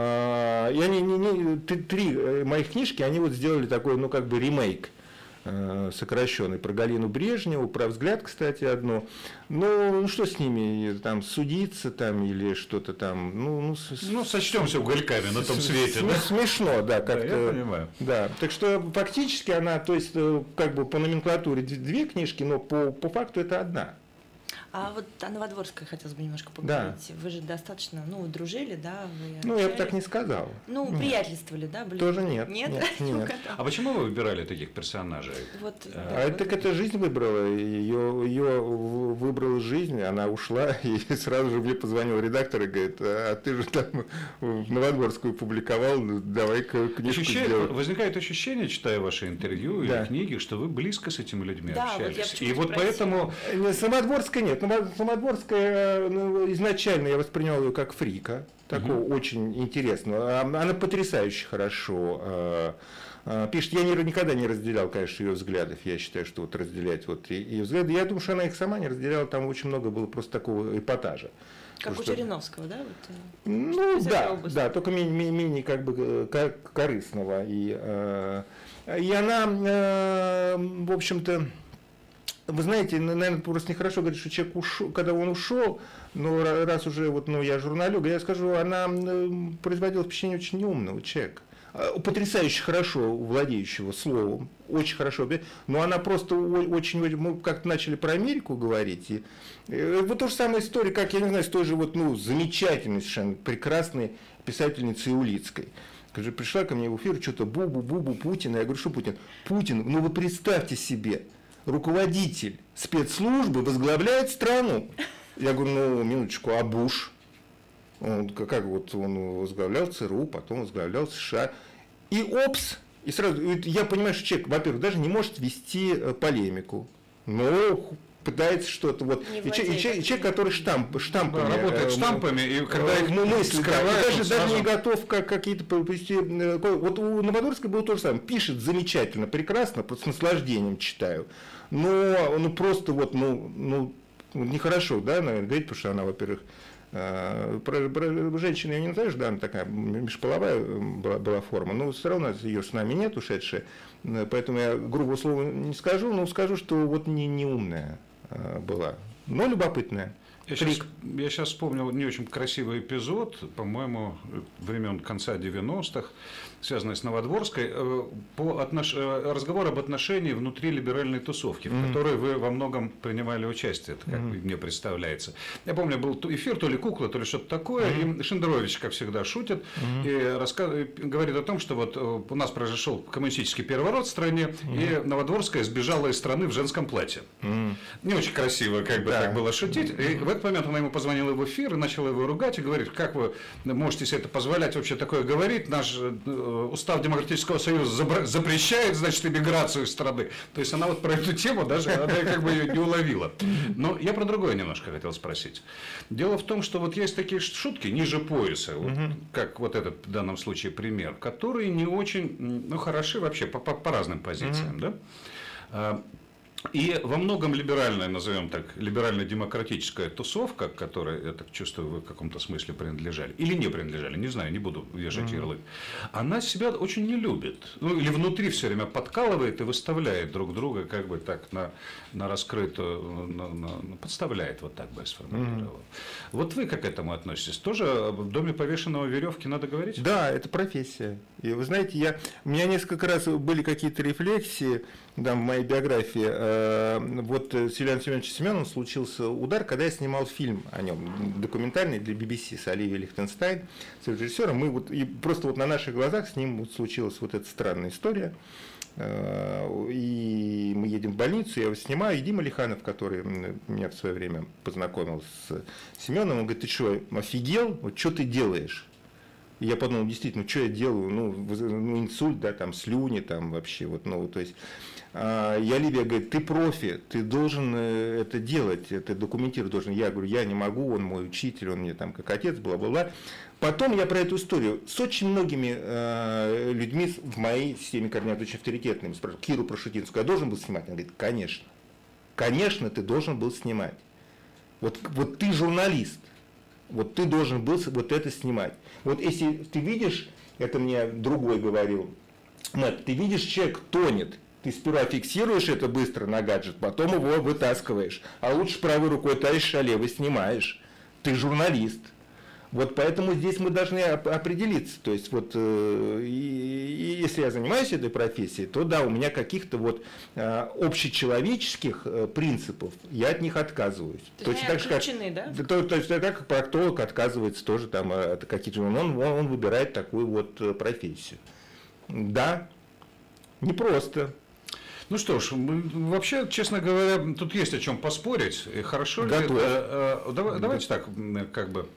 Speaker 3: А, и они, не, не, три моих книжки, они вот сделали такой, ну, как бы ремейк э, сокращенный про Галину Брежневу, про «Взгляд», кстати, одно. Ну, ну, что с ними, там, судиться там или что-то там, ну... Ну, с,
Speaker 1: ну сочтемся угольками на том свете,
Speaker 3: с,
Speaker 1: да?
Speaker 3: Смешно, да, как-то.
Speaker 1: Да, я понимаю.
Speaker 3: Да, так что фактически она, то есть, как бы по номенклатуре две книжки, но по, по факту это одна.
Speaker 2: А вот о Новодворской хотелось бы немножко поговорить. Да. Вы же достаточно, ну, дружили, да? Вы
Speaker 3: ну, я бы так не сказал.
Speaker 2: Ну,
Speaker 3: нет.
Speaker 2: приятельствовали, да? Были?
Speaker 3: Тоже нет.
Speaker 2: Нет?
Speaker 3: Нет, нет.
Speaker 1: А почему вы выбирали таких персонажей?
Speaker 2: Вот,
Speaker 3: а,
Speaker 2: да,
Speaker 3: а
Speaker 2: вот
Speaker 3: так это жизнь выбрала. Ее, ее выбрала жизнь, она ушла, и сразу же мне позвонил редактор и говорит, а ты же там в Новодворскую публиковал, давай-ка книжку
Speaker 1: Ощущение,
Speaker 3: сделай.
Speaker 1: возникает ощущение, читая ваши интервью
Speaker 3: да.
Speaker 1: или книги, что вы близко с этими людьми
Speaker 2: да,
Speaker 1: общались.
Speaker 2: Вот
Speaker 1: и вот поэтому...
Speaker 3: Новодворская нет. Новодворская ну, изначально я воспринял ее как фрика, такого угу. очень интересного. Она потрясающе хорошо э, пишет. Я не, никогда не разделял, конечно, ее взглядов. Я считаю, что вот разделять вот ее взгляды. Я думаю, что она их сама не разделяла. Там очень много было просто такого эпатажа.
Speaker 2: Как Потому у что... Чериновского, да? Вот,
Speaker 3: ну да, да, только менее, менее как бы корыстного. И, э, и она, э, в общем-то, вы знаете, наверное, просто нехорошо говорить, что человек ушел, когда он ушел, но раз уже вот, ну, я журналюга, я скажу, она производила впечатление очень неумного человека. Потрясающе хорошо владеющего словом, очень хорошо, но она просто очень, мы как-то начали про Америку говорить, и, и вот та же самая история, как, я не знаю, с той же вот, ну, замечательной, совершенно прекрасной писательницей Улицкой. Когда пришла ко мне в эфир, что-то бу-бу-бу-бу Путин, я говорю, что Путин? Путин, ну вы представьте себе, руководитель спецслужбы возглавляет страну. Я говорю, ну, минуточку, а Буш? Он, как вот он возглавлял ЦРУ, потом возглавлял США. И опс! И сразу, я понимаю, что человек, во-первых, даже не может вести полемику, но пытается что-то вот. И человек, и человек, человек, который штамп, штампами,
Speaker 1: да, работает штампами, и когда их
Speaker 3: мысли скрывают, даже,
Speaker 1: сразу...
Speaker 3: даже не готов как, какие-то привести. Вот у Новодворской было то же самое. Пишет замечательно, прекрасно, с наслаждением читаю. Но ну просто вот, ну, ну нехорошо, да, наверное, говорить, потому что она, во-первых, Про, про женщину я не назовешь, да, она такая межполовая была, была форма, но все равно ее с нами нет, ушедшая, поэтому я грубого слова не скажу, но скажу, что вот не, не умная была, но любопытная.
Speaker 1: Я сейчас, я сейчас вспомнил не очень красивый эпизод, по-моему, времен конца девяностых, связанный с Новодворской, по отнош... разговор об отношении внутри либеральной тусовки, mm-hmm. в которой вы во многом принимали участие, это как mm-hmm. мне представляется. Я помню, был эфир, то ли кукла, то ли что-то такое, mm-hmm. и Шендерович, как всегда, шутит mm-hmm. и рассказ... говорит о том, что вот у нас произошел коммунистический переворот в стране, mm-hmm. и Новодворская сбежала из страны в женском платье. Mm-hmm. Не очень красиво, как бы yeah. так было шутить. И в этот момент она ему позвонила в эфир и начала его ругать и говорит, как вы можете себе это позволять вообще такое говорить, наш устав Демократического Союза запрещает, значит, иммиграцию из страны. То есть она вот про эту тему даже она как бы ее не уловила. Но я про другое немножко хотел спросить. Дело в том, что вот есть такие шутки ниже пояса, вот, угу. как вот этот в данном случае пример, которые не очень, ну, хороши вообще по, по, по разным позициям, угу. да? И во многом либеральная, назовем так, либерально-демократическая тусовка, к которой, я так чувствую, вы в каком-то смысле принадлежали, или не принадлежали, не знаю, не буду вешать ярлык, она себя очень не любит. Ну, или внутри все время подкалывает и выставляет друг друга как бы так на, на раскрытую, на, на, подставляет, вот так бы я сформулировал. Mm-hmm. Вот вы как к этому относитесь? Тоже в доме повешенного веревки надо говорить?
Speaker 3: Да, это профессия. И вы знаете, я, у меня несколько раз были какие-то рефлексии, да, в моей биографии. Вот с Юлианом Семеновичем Семеновым случился удар, когда я снимал фильм о нем, документальный для би би си с Оливией Лихтенштейн, с режиссером. Мы вот, и просто вот на наших глазах с ним вот случилась вот эта странная история. И мы едем в больницу, я его снимаю, и Дима Лиханов, который меня в свое время познакомил с Семеновым, он говорит: ты что, офигел? Вот что ты делаешь? И я подумал, действительно, что я делаю? Ну, ну инсульт, да, там, слюни, там, вообще, вот, ну, то есть... И Оливия говорит: ты профи, ты должен это делать, это документировать должен. Я говорю: я не могу, он мой учитель, он мне там как отец, бла-бла-бла. Потом я про эту историю с очень многими э, людьми в моей системе координат, очень авторитетными, спрашиваю: Киру Прошутинскую я должен был снимать? Она говорит: конечно, конечно, ты должен был снимать. Вот, вот ты журналист, вот ты должен был вот это снимать. Вот если ты видишь, это мне другой говорил, Мэтт, ты видишь, человек тонет, ты сперва фиксируешь это быстро на гаджет, потом его вытаскиваешь. А лучше правой рукой тащишь, а левой снимаешь. Ты журналист. Вот поэтому здесь мы должны определиться. То есть вот э, и, и если я занимаюсь этой профессией, то да, у меня каких-то вот э, общечеловеческих э, принципов, я от них отказываюсь.
Speaker 2: То точно так же, как, да?
Speaker 3: То, то есть как проктолог отказывается тоже там от каких-то, он, он, он выбирает такую вот профессию. Да, непросто.
Speaker 1: Ну что ж, вообще, честно говоря, тут есть о чем поспорить. И хорошо ли это? Давай, давайте так, как бы.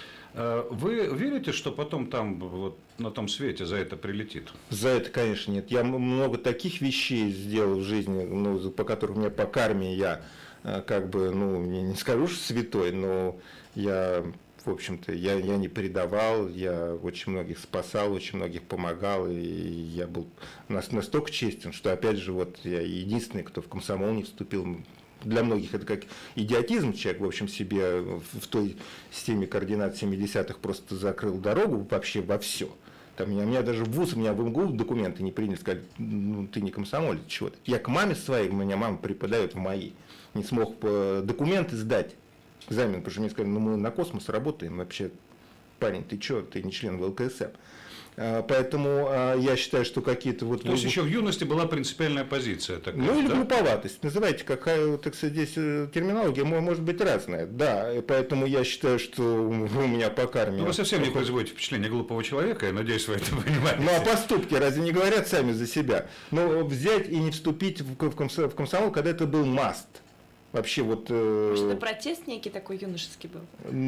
Speaker 1: Вы верите, что потом там, вот, на том свете за это прилетит?
Speaker 3: За это, конечно, нет. Я много таких вещей сделал в жизни, ну, по которым у меня по карме я, как бы, ну, не скажу, что святой, но я... В общем-то, я, я не предавал, я очень многих спасал, очень многих помогал, и я был настолько честен, что, опять же, вот я единственный, кто в комсомол не вступил. Для многих это как идиотизм, человек, в общем, себе в той системе координат семидесятых просто закрыл дорогу вообще во все. Там, меня, меня даже в ВУЗ, меня в МГУ документы не приняли, сказали: ну, ты не комсомолец, чего-то. Я к маме своей, меня мама преподает в МАИ, не смог документы сдать. Экзамен, потому что мне сказали: ну мы на космос работаем, вообще, парень, ты что, ты не член ВЛКСМ. Поэтому я считаю, что какие-то вот...
Speaker 1: То есть еще в юности была принципиальная позиция такая,
Speaker 3: ну или
Speaker 1: да?
Speaker 3: глуповатость, называйте, какая, так сказать, здесь терминология может быть разная, да, и поэтому я считаю, что у меня по карме...
Speaker 1: Ну, вы совсем не производите впечатление глупого человека, я надеюсь, вы это понимаете.
Speaker 3: Ну а поступки разве не говорят сами за себя? Ну взять и не вступить в комсомол, когда это был маст. Вообще вот... Э...
Speaker 2: Может, это протест некий такой юношеский был?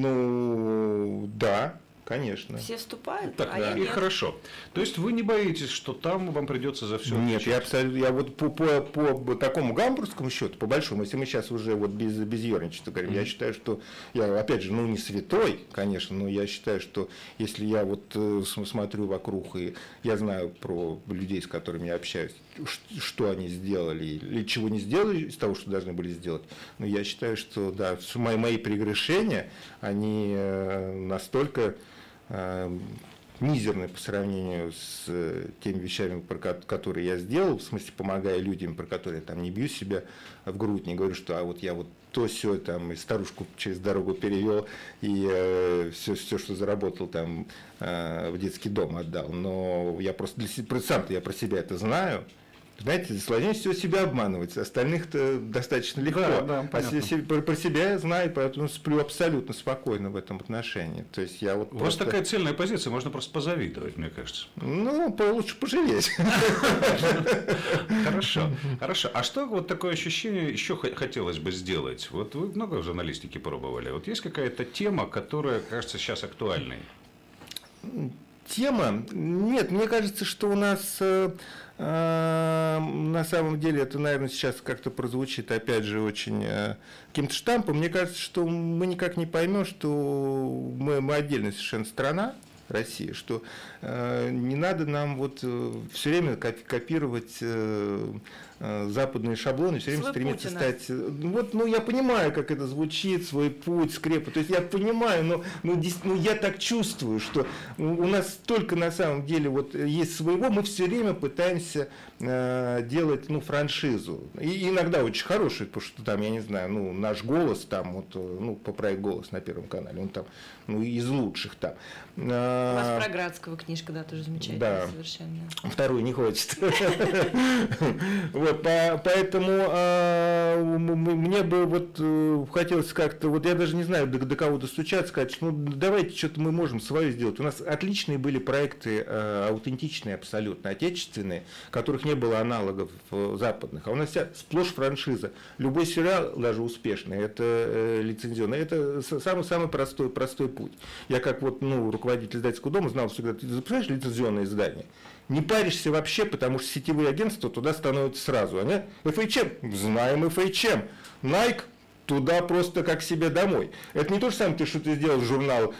Speaker 3: Ну, да, конечно.
Speaker 2: Все вступают,
Speaker 1: так,
Speaker 2: а
Speaker 1: да.
Speaker 2: я
Speaker 1: И
Speaker 2: нет.
Speaker 1: хорошо. То есть вы не боитесь, что там вам придется за все
Speaker 3: Нет, я абсолютно... Я вот по, по, по такому гамбургскому счету, по большому, если мы сейчас уже вот без, без ерничества говорим, mm-hmm. я считаю, что... Я, опять же, ну не святой, конечно, но я считаю, что если я вот э, смотрю вокруг, и я знаю про людей, с которыми я общаюсь, что они сделали или чего не сделали из того, что должны были сделать. Но я считаю, что да, мои, мои прегрешения, они э, настолько э, мизерны по сравнению с э, теми вещами, про которые я сделал, в смысле помогая людям, про которые я там не бью себя в грудь, не говорю, что а вот я вот то все там и старушку через дорогу перевел и э, все, все, что заработал там э, в детский дом отдал. Но я просто для себя, сам-то я про себя это знаю. Знаете, сложнее всего себя обманывать, остальных-то достаточно легко.
Speaker 1: Да, да,
Speaker 3: а про, про себя я знаю, поэтому сплю абсолютно спокойно в этом отношении. То есть я вот
Speaker 1: У
Speaker 3: просто...
Speaker 1: вас такая цельная позиция, можно просто позавидовать, мне кажется.
Speaker 3: Ну, лучше пожалеть.
Speaker 1: Хорошо, хорошо. А что вот такое ощущение еще хотелось бы сделать? Вот вы много в журналистике пробовали. Вот есть какая-то тема, которая кажется сейчас актуальной?
Speaker 3: Тема? Нет, мне кажется, что у нас... На самом деле это, наверное, сейчас как-то прозвучит, опять же, очень каким-то штампом. Мне кажется, что мы никак не поймем, что мы, мы отдельная совершенно страна, России, что э, не надо нам вот э, все время копировать э, э, западные шаблоны, все время
Speaker 2: свой
Speaker 3: стремиться
Speaker 2: Путина.
Speaker 3: стать... Вот, ну, я понимаю, как это звучит, свой путь, скрепы, то есть я понимаю, но, но, ну, я так чувствую, что у нас столько на самом деле вот есть своего, мы все время пытаемся э, делать, ну, франшизу. И иногда очень хорошую, потому что там, я не знаю, ну, «Наш голос», там, вот, ну, по проект «Голос» на Первом канале, он там, ну, из лучших там.
Speaker 2: У вас про Градского книжка, да, тоже замечательная, да. Совершенно.
Speaker 3: Вторую не хочет. Вот, поэтому мне бы вот хотелось как-то, вот я даже не знаю, до кого достучаться, сказать, ну, давайте что-то мы можем свое сделать. У нас отличные были проекты, аутентичные абсолютно, отечественные, которых не было аналогов западных, а у нас вся сплошь франшиза. Любой сериал, даже успешный, это лицензионный, это самый-самый простой, простой путь. Я как вот, ну, руководитель издательского дома знал всегда, ты запускаешь лицензионное издание, не паришься вообще, потому что сетевые агентства туда становятся сразу. Они эф эйч эм, знаем эф эйч эм, Nike, туда просто как себе домой. Это не то же самое, ты, что ты сделал журнал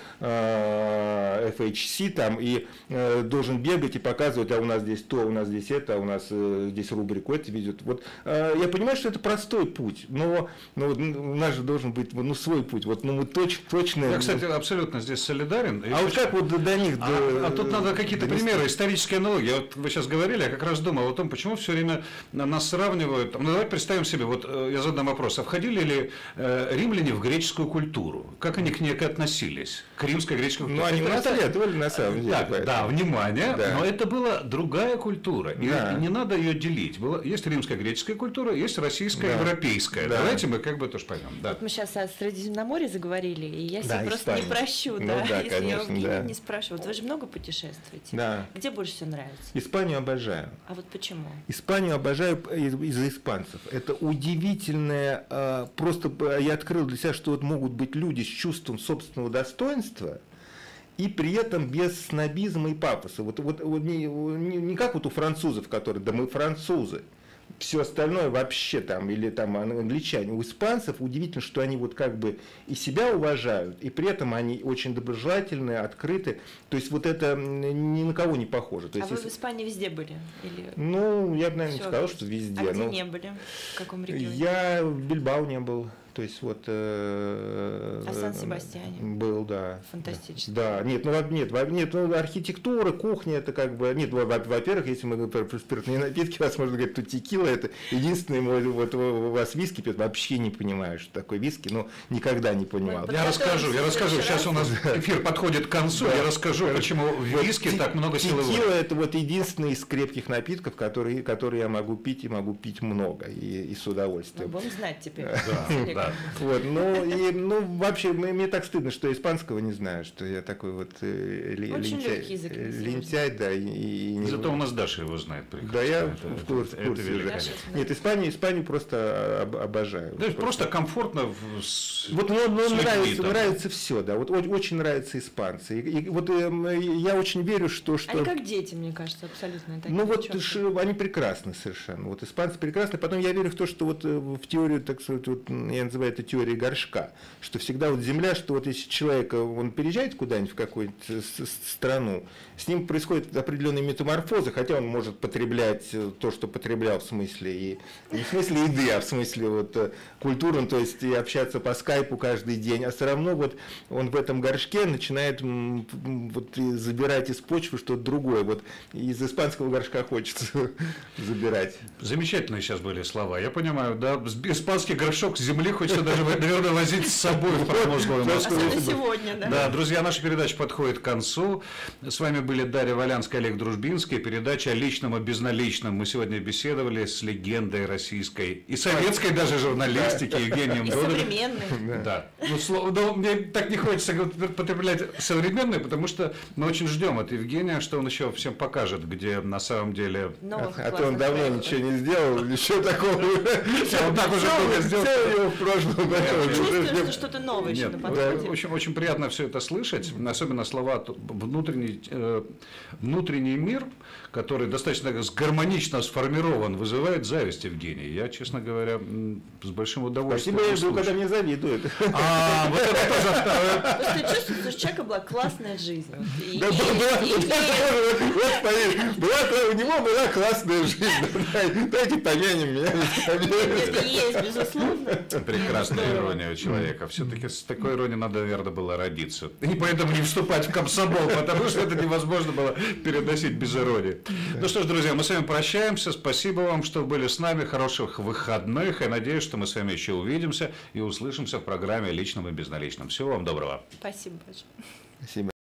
Speaker 3: э, эф эйч си там, и э, должен бегать и показывать, а у нас здесь то, у нас здесь это, а у нас э, здесь рубрику это ведет. Вот, э, я понимаю, что это простой путь, но, но у нас же должен быть ну, свой путь. Вот, ну, мы точ, точно...
Speaker 1: Я, кстати, абсолютно здесь солидарен.
Speaker 3: А вот как вот до, до них...
Speaker 1: А,
Speaker 3: до,
Speaker 1: а тут надо какие-то примеры, исторические аналогии. Вот вы сейчас говорили, я как раз думал о том, почему все время нас сравнивают. Ну, давайте представим себе, вот я задам вопрос, а входили ли римляне в греческую культуру? Как они к ней относились? К римской греческой культуре?
Speaker 3: Ну, они наследовали, на самом деле.
Speaker 1: Так, да, внимание,
Speaker 3: да.
Speaker 1: Но это была другая культура, и
Speaker 3: да.
Speaker 1: не надо ее делить. Была, есть римская греческая культура, есть российская да. европейская. Да. Давайте мы как бы тоже поймем. Да.
Speaker 2: Вот мы сейчас о Средиземноморье заговорили, и я себе
Speaker 3: да,
Speaker 2: просто
Speaker 3: Испания.
Speaker 2: не прощу,
Speaker 3: ну,
Speaker 2: да,
Speaker 3: да,
Speaker 2: если
Speaker 3: конечно,
Speaker 2: я у Евгения
Speaker 3: да.
Speaker 2: не спрашиваю. Вот вы же много путешествуете.
Speaker 3: Да.
Speaker 2: Где больше всего нравится?
Speaker 3: Испанию обожаю.
Speaker 2: А вот почему?
Speaker 3: Испанию обожаю из-за испанцев. Это удивительное, просто я открыл для себя, что вот могут быть люди с чувством собственного достоинства и при этом без снобизма и пафоса. Вот, вот, вот не, не, не как вот у французов, которые, да мы французы, все остальное вообще там, или там англичане. У испанцев удивительно, что они вот как бы и себя уважают, и при этом они очень доброжелательные, открыты. То есть вот это ни на кого не похоже. То
Speaker 2: а
Speaker 3: есть,
Speaker 2: вы
Speaker 3: если...
Speaker 2: в Испании везде были? Или...
Speaker 3: Ну, я бы, наверное,
Speaker 2: Всё
Speaker 3: не сказал, что везде.
Speaker 2: А где
Speaker 3: но...
Speaker 2: не были? В каком регионе?
Speaker 3: Я в Бильбао не был. То есть вот... Э,
Speaker 2: а Сан-Себастьяне?
Speaker 3: Был, да.
Speaker 2: Фантастически.
Speaker 3: Да, нет, ну, нет, нет, ну, архитектура, кухня, это как бы... Нет, во-первых, если мы говорим про спиртные напитки, вас можно говорить, то текила, это единственный мой... Вот у вас виски пьет, вообще не понимаю, что такое виски, но никогда не понимал.
Speaker 1: Я расскажу, я расскажу. Сейчас у нас эфир подходит к концу, я расскажу, почему в виске так много силы воли.
Speaker 3: Текила – это вот единственный из крепких напитков, которые, которые я могу пить, и могу пить много, и, и с удовольствием.
Speaker 2: Ну, будем знать теперь.
Speaker 1: Да.
Speaker 3: Вот, ну, и, ну, вообще, мне, мне так стыдно, что испанского не знаю, что я такой вот э, лентяй,
Speaker 2: язык,
Speaker 3: лентяй, да, и, и не...
Speaker 1: Зато у нас Даша его знает прекрасно.
Speaker 3: Да, я
Speaker 1: это,
Speaker 3: в курсе,
Speaker 1: это,
Speaker 3: в курсе
Speaker 1: это
Speaker 3: уже. Нет, Испанию, Испанию просто обожаю.
Speaker 1: Да, просто, просто комфортно. В,
Speaker 3: с, вот мне, мне нравится, нравится все, да, вот очень нравятся испанцы. И, и вот э, я очень верю, что... что...
Speaker 2: Они как дети, мне кажется, абсолютно такие.
Speaker 3: Ну вот ш, они прекрасны совершенно. Вот испанцы прекрасны. Потом я верю в то, что вот в теорию, так сказать, вот, я называю это теорией горшка, что всегда вот земля, что вот если человек, он переезжает куда-нибудь в какую-нибудь страну, с ним происходят определенные метаморфозы, хотя он может потреблять то, что потреблял в смысле, и, не в смысле еды, а в смысле вот культурно, то есть и общаться по скайпу каждый день, а все равно вот он в этом горшке начинает вот забирать из почвы что-то другое. Вот из испанского горшка хочется забирать.
Speaker 1: Замечательные сейчас были слова. Я понимаю, да, испанский горшок с земли хочется даже, наверное, возить с собой в промозглую Москву.
Speaker 2: Особенно сегодня, да.
Speaker 1: Да, друзья, наша передача подходит к концу. С вами были Дарья Валянская, Олег Дружбинский. Передача о личном и безналичном. Мы сегодня беседовали с легендой российской и советской даже журналистики Евгением Додолевым.
Speaker 2: Современной.
Speaker 1: Да. Ну, слово, но мне так не хочется потреблять современные, потому что мы очень ждем от Евгения, что он еще всем покажет, где на самом деле...
Speaker 3: А, а то он давно ничего не сделал, ничего такого.
Speaker 1: Он так уже много сделал.
Speaker 3: прошлого года.
Speaker 2: Чувствую, что что-то новое еще на подходе.
Speaker 1: Очень, очень приятно все это слышать, особенно слова внутренний, э, внутренний мир, который достаточно гармонично сформирован, вызывает зависть, Евгений. Я, честно говоря, с большим удовольствием.
Speaker 3: Спасибо, я жду, когда мне завидуют.
Speaker 1: А, вот это тоже второе.
Speaker 2: Просто ты чувствуешь, что у человека была классная жизнь.
Speaker 3: Да, была, у него была классная жизнь. Дайте помянем меня.
Speaker 2: Это есть, безусловно.
Speaker 1: Прекрасная ирония у человека. Все-таки с такой иронией надо, наверное, было родиться. И поэтому не вступать в комсомол, потому что это невозможно было переносить без иронии. Ну что ж, друзья, мы с вами прощаемся. Спасибо вам, что были с нами. Хороших выходных. И надеюсь, что мы с вами еще увидимся и услышимся в программе «Личном и безналичном». Всего вам доброго.
Speaker 2: Спасибо большое.
Speaker 3: Спасибо.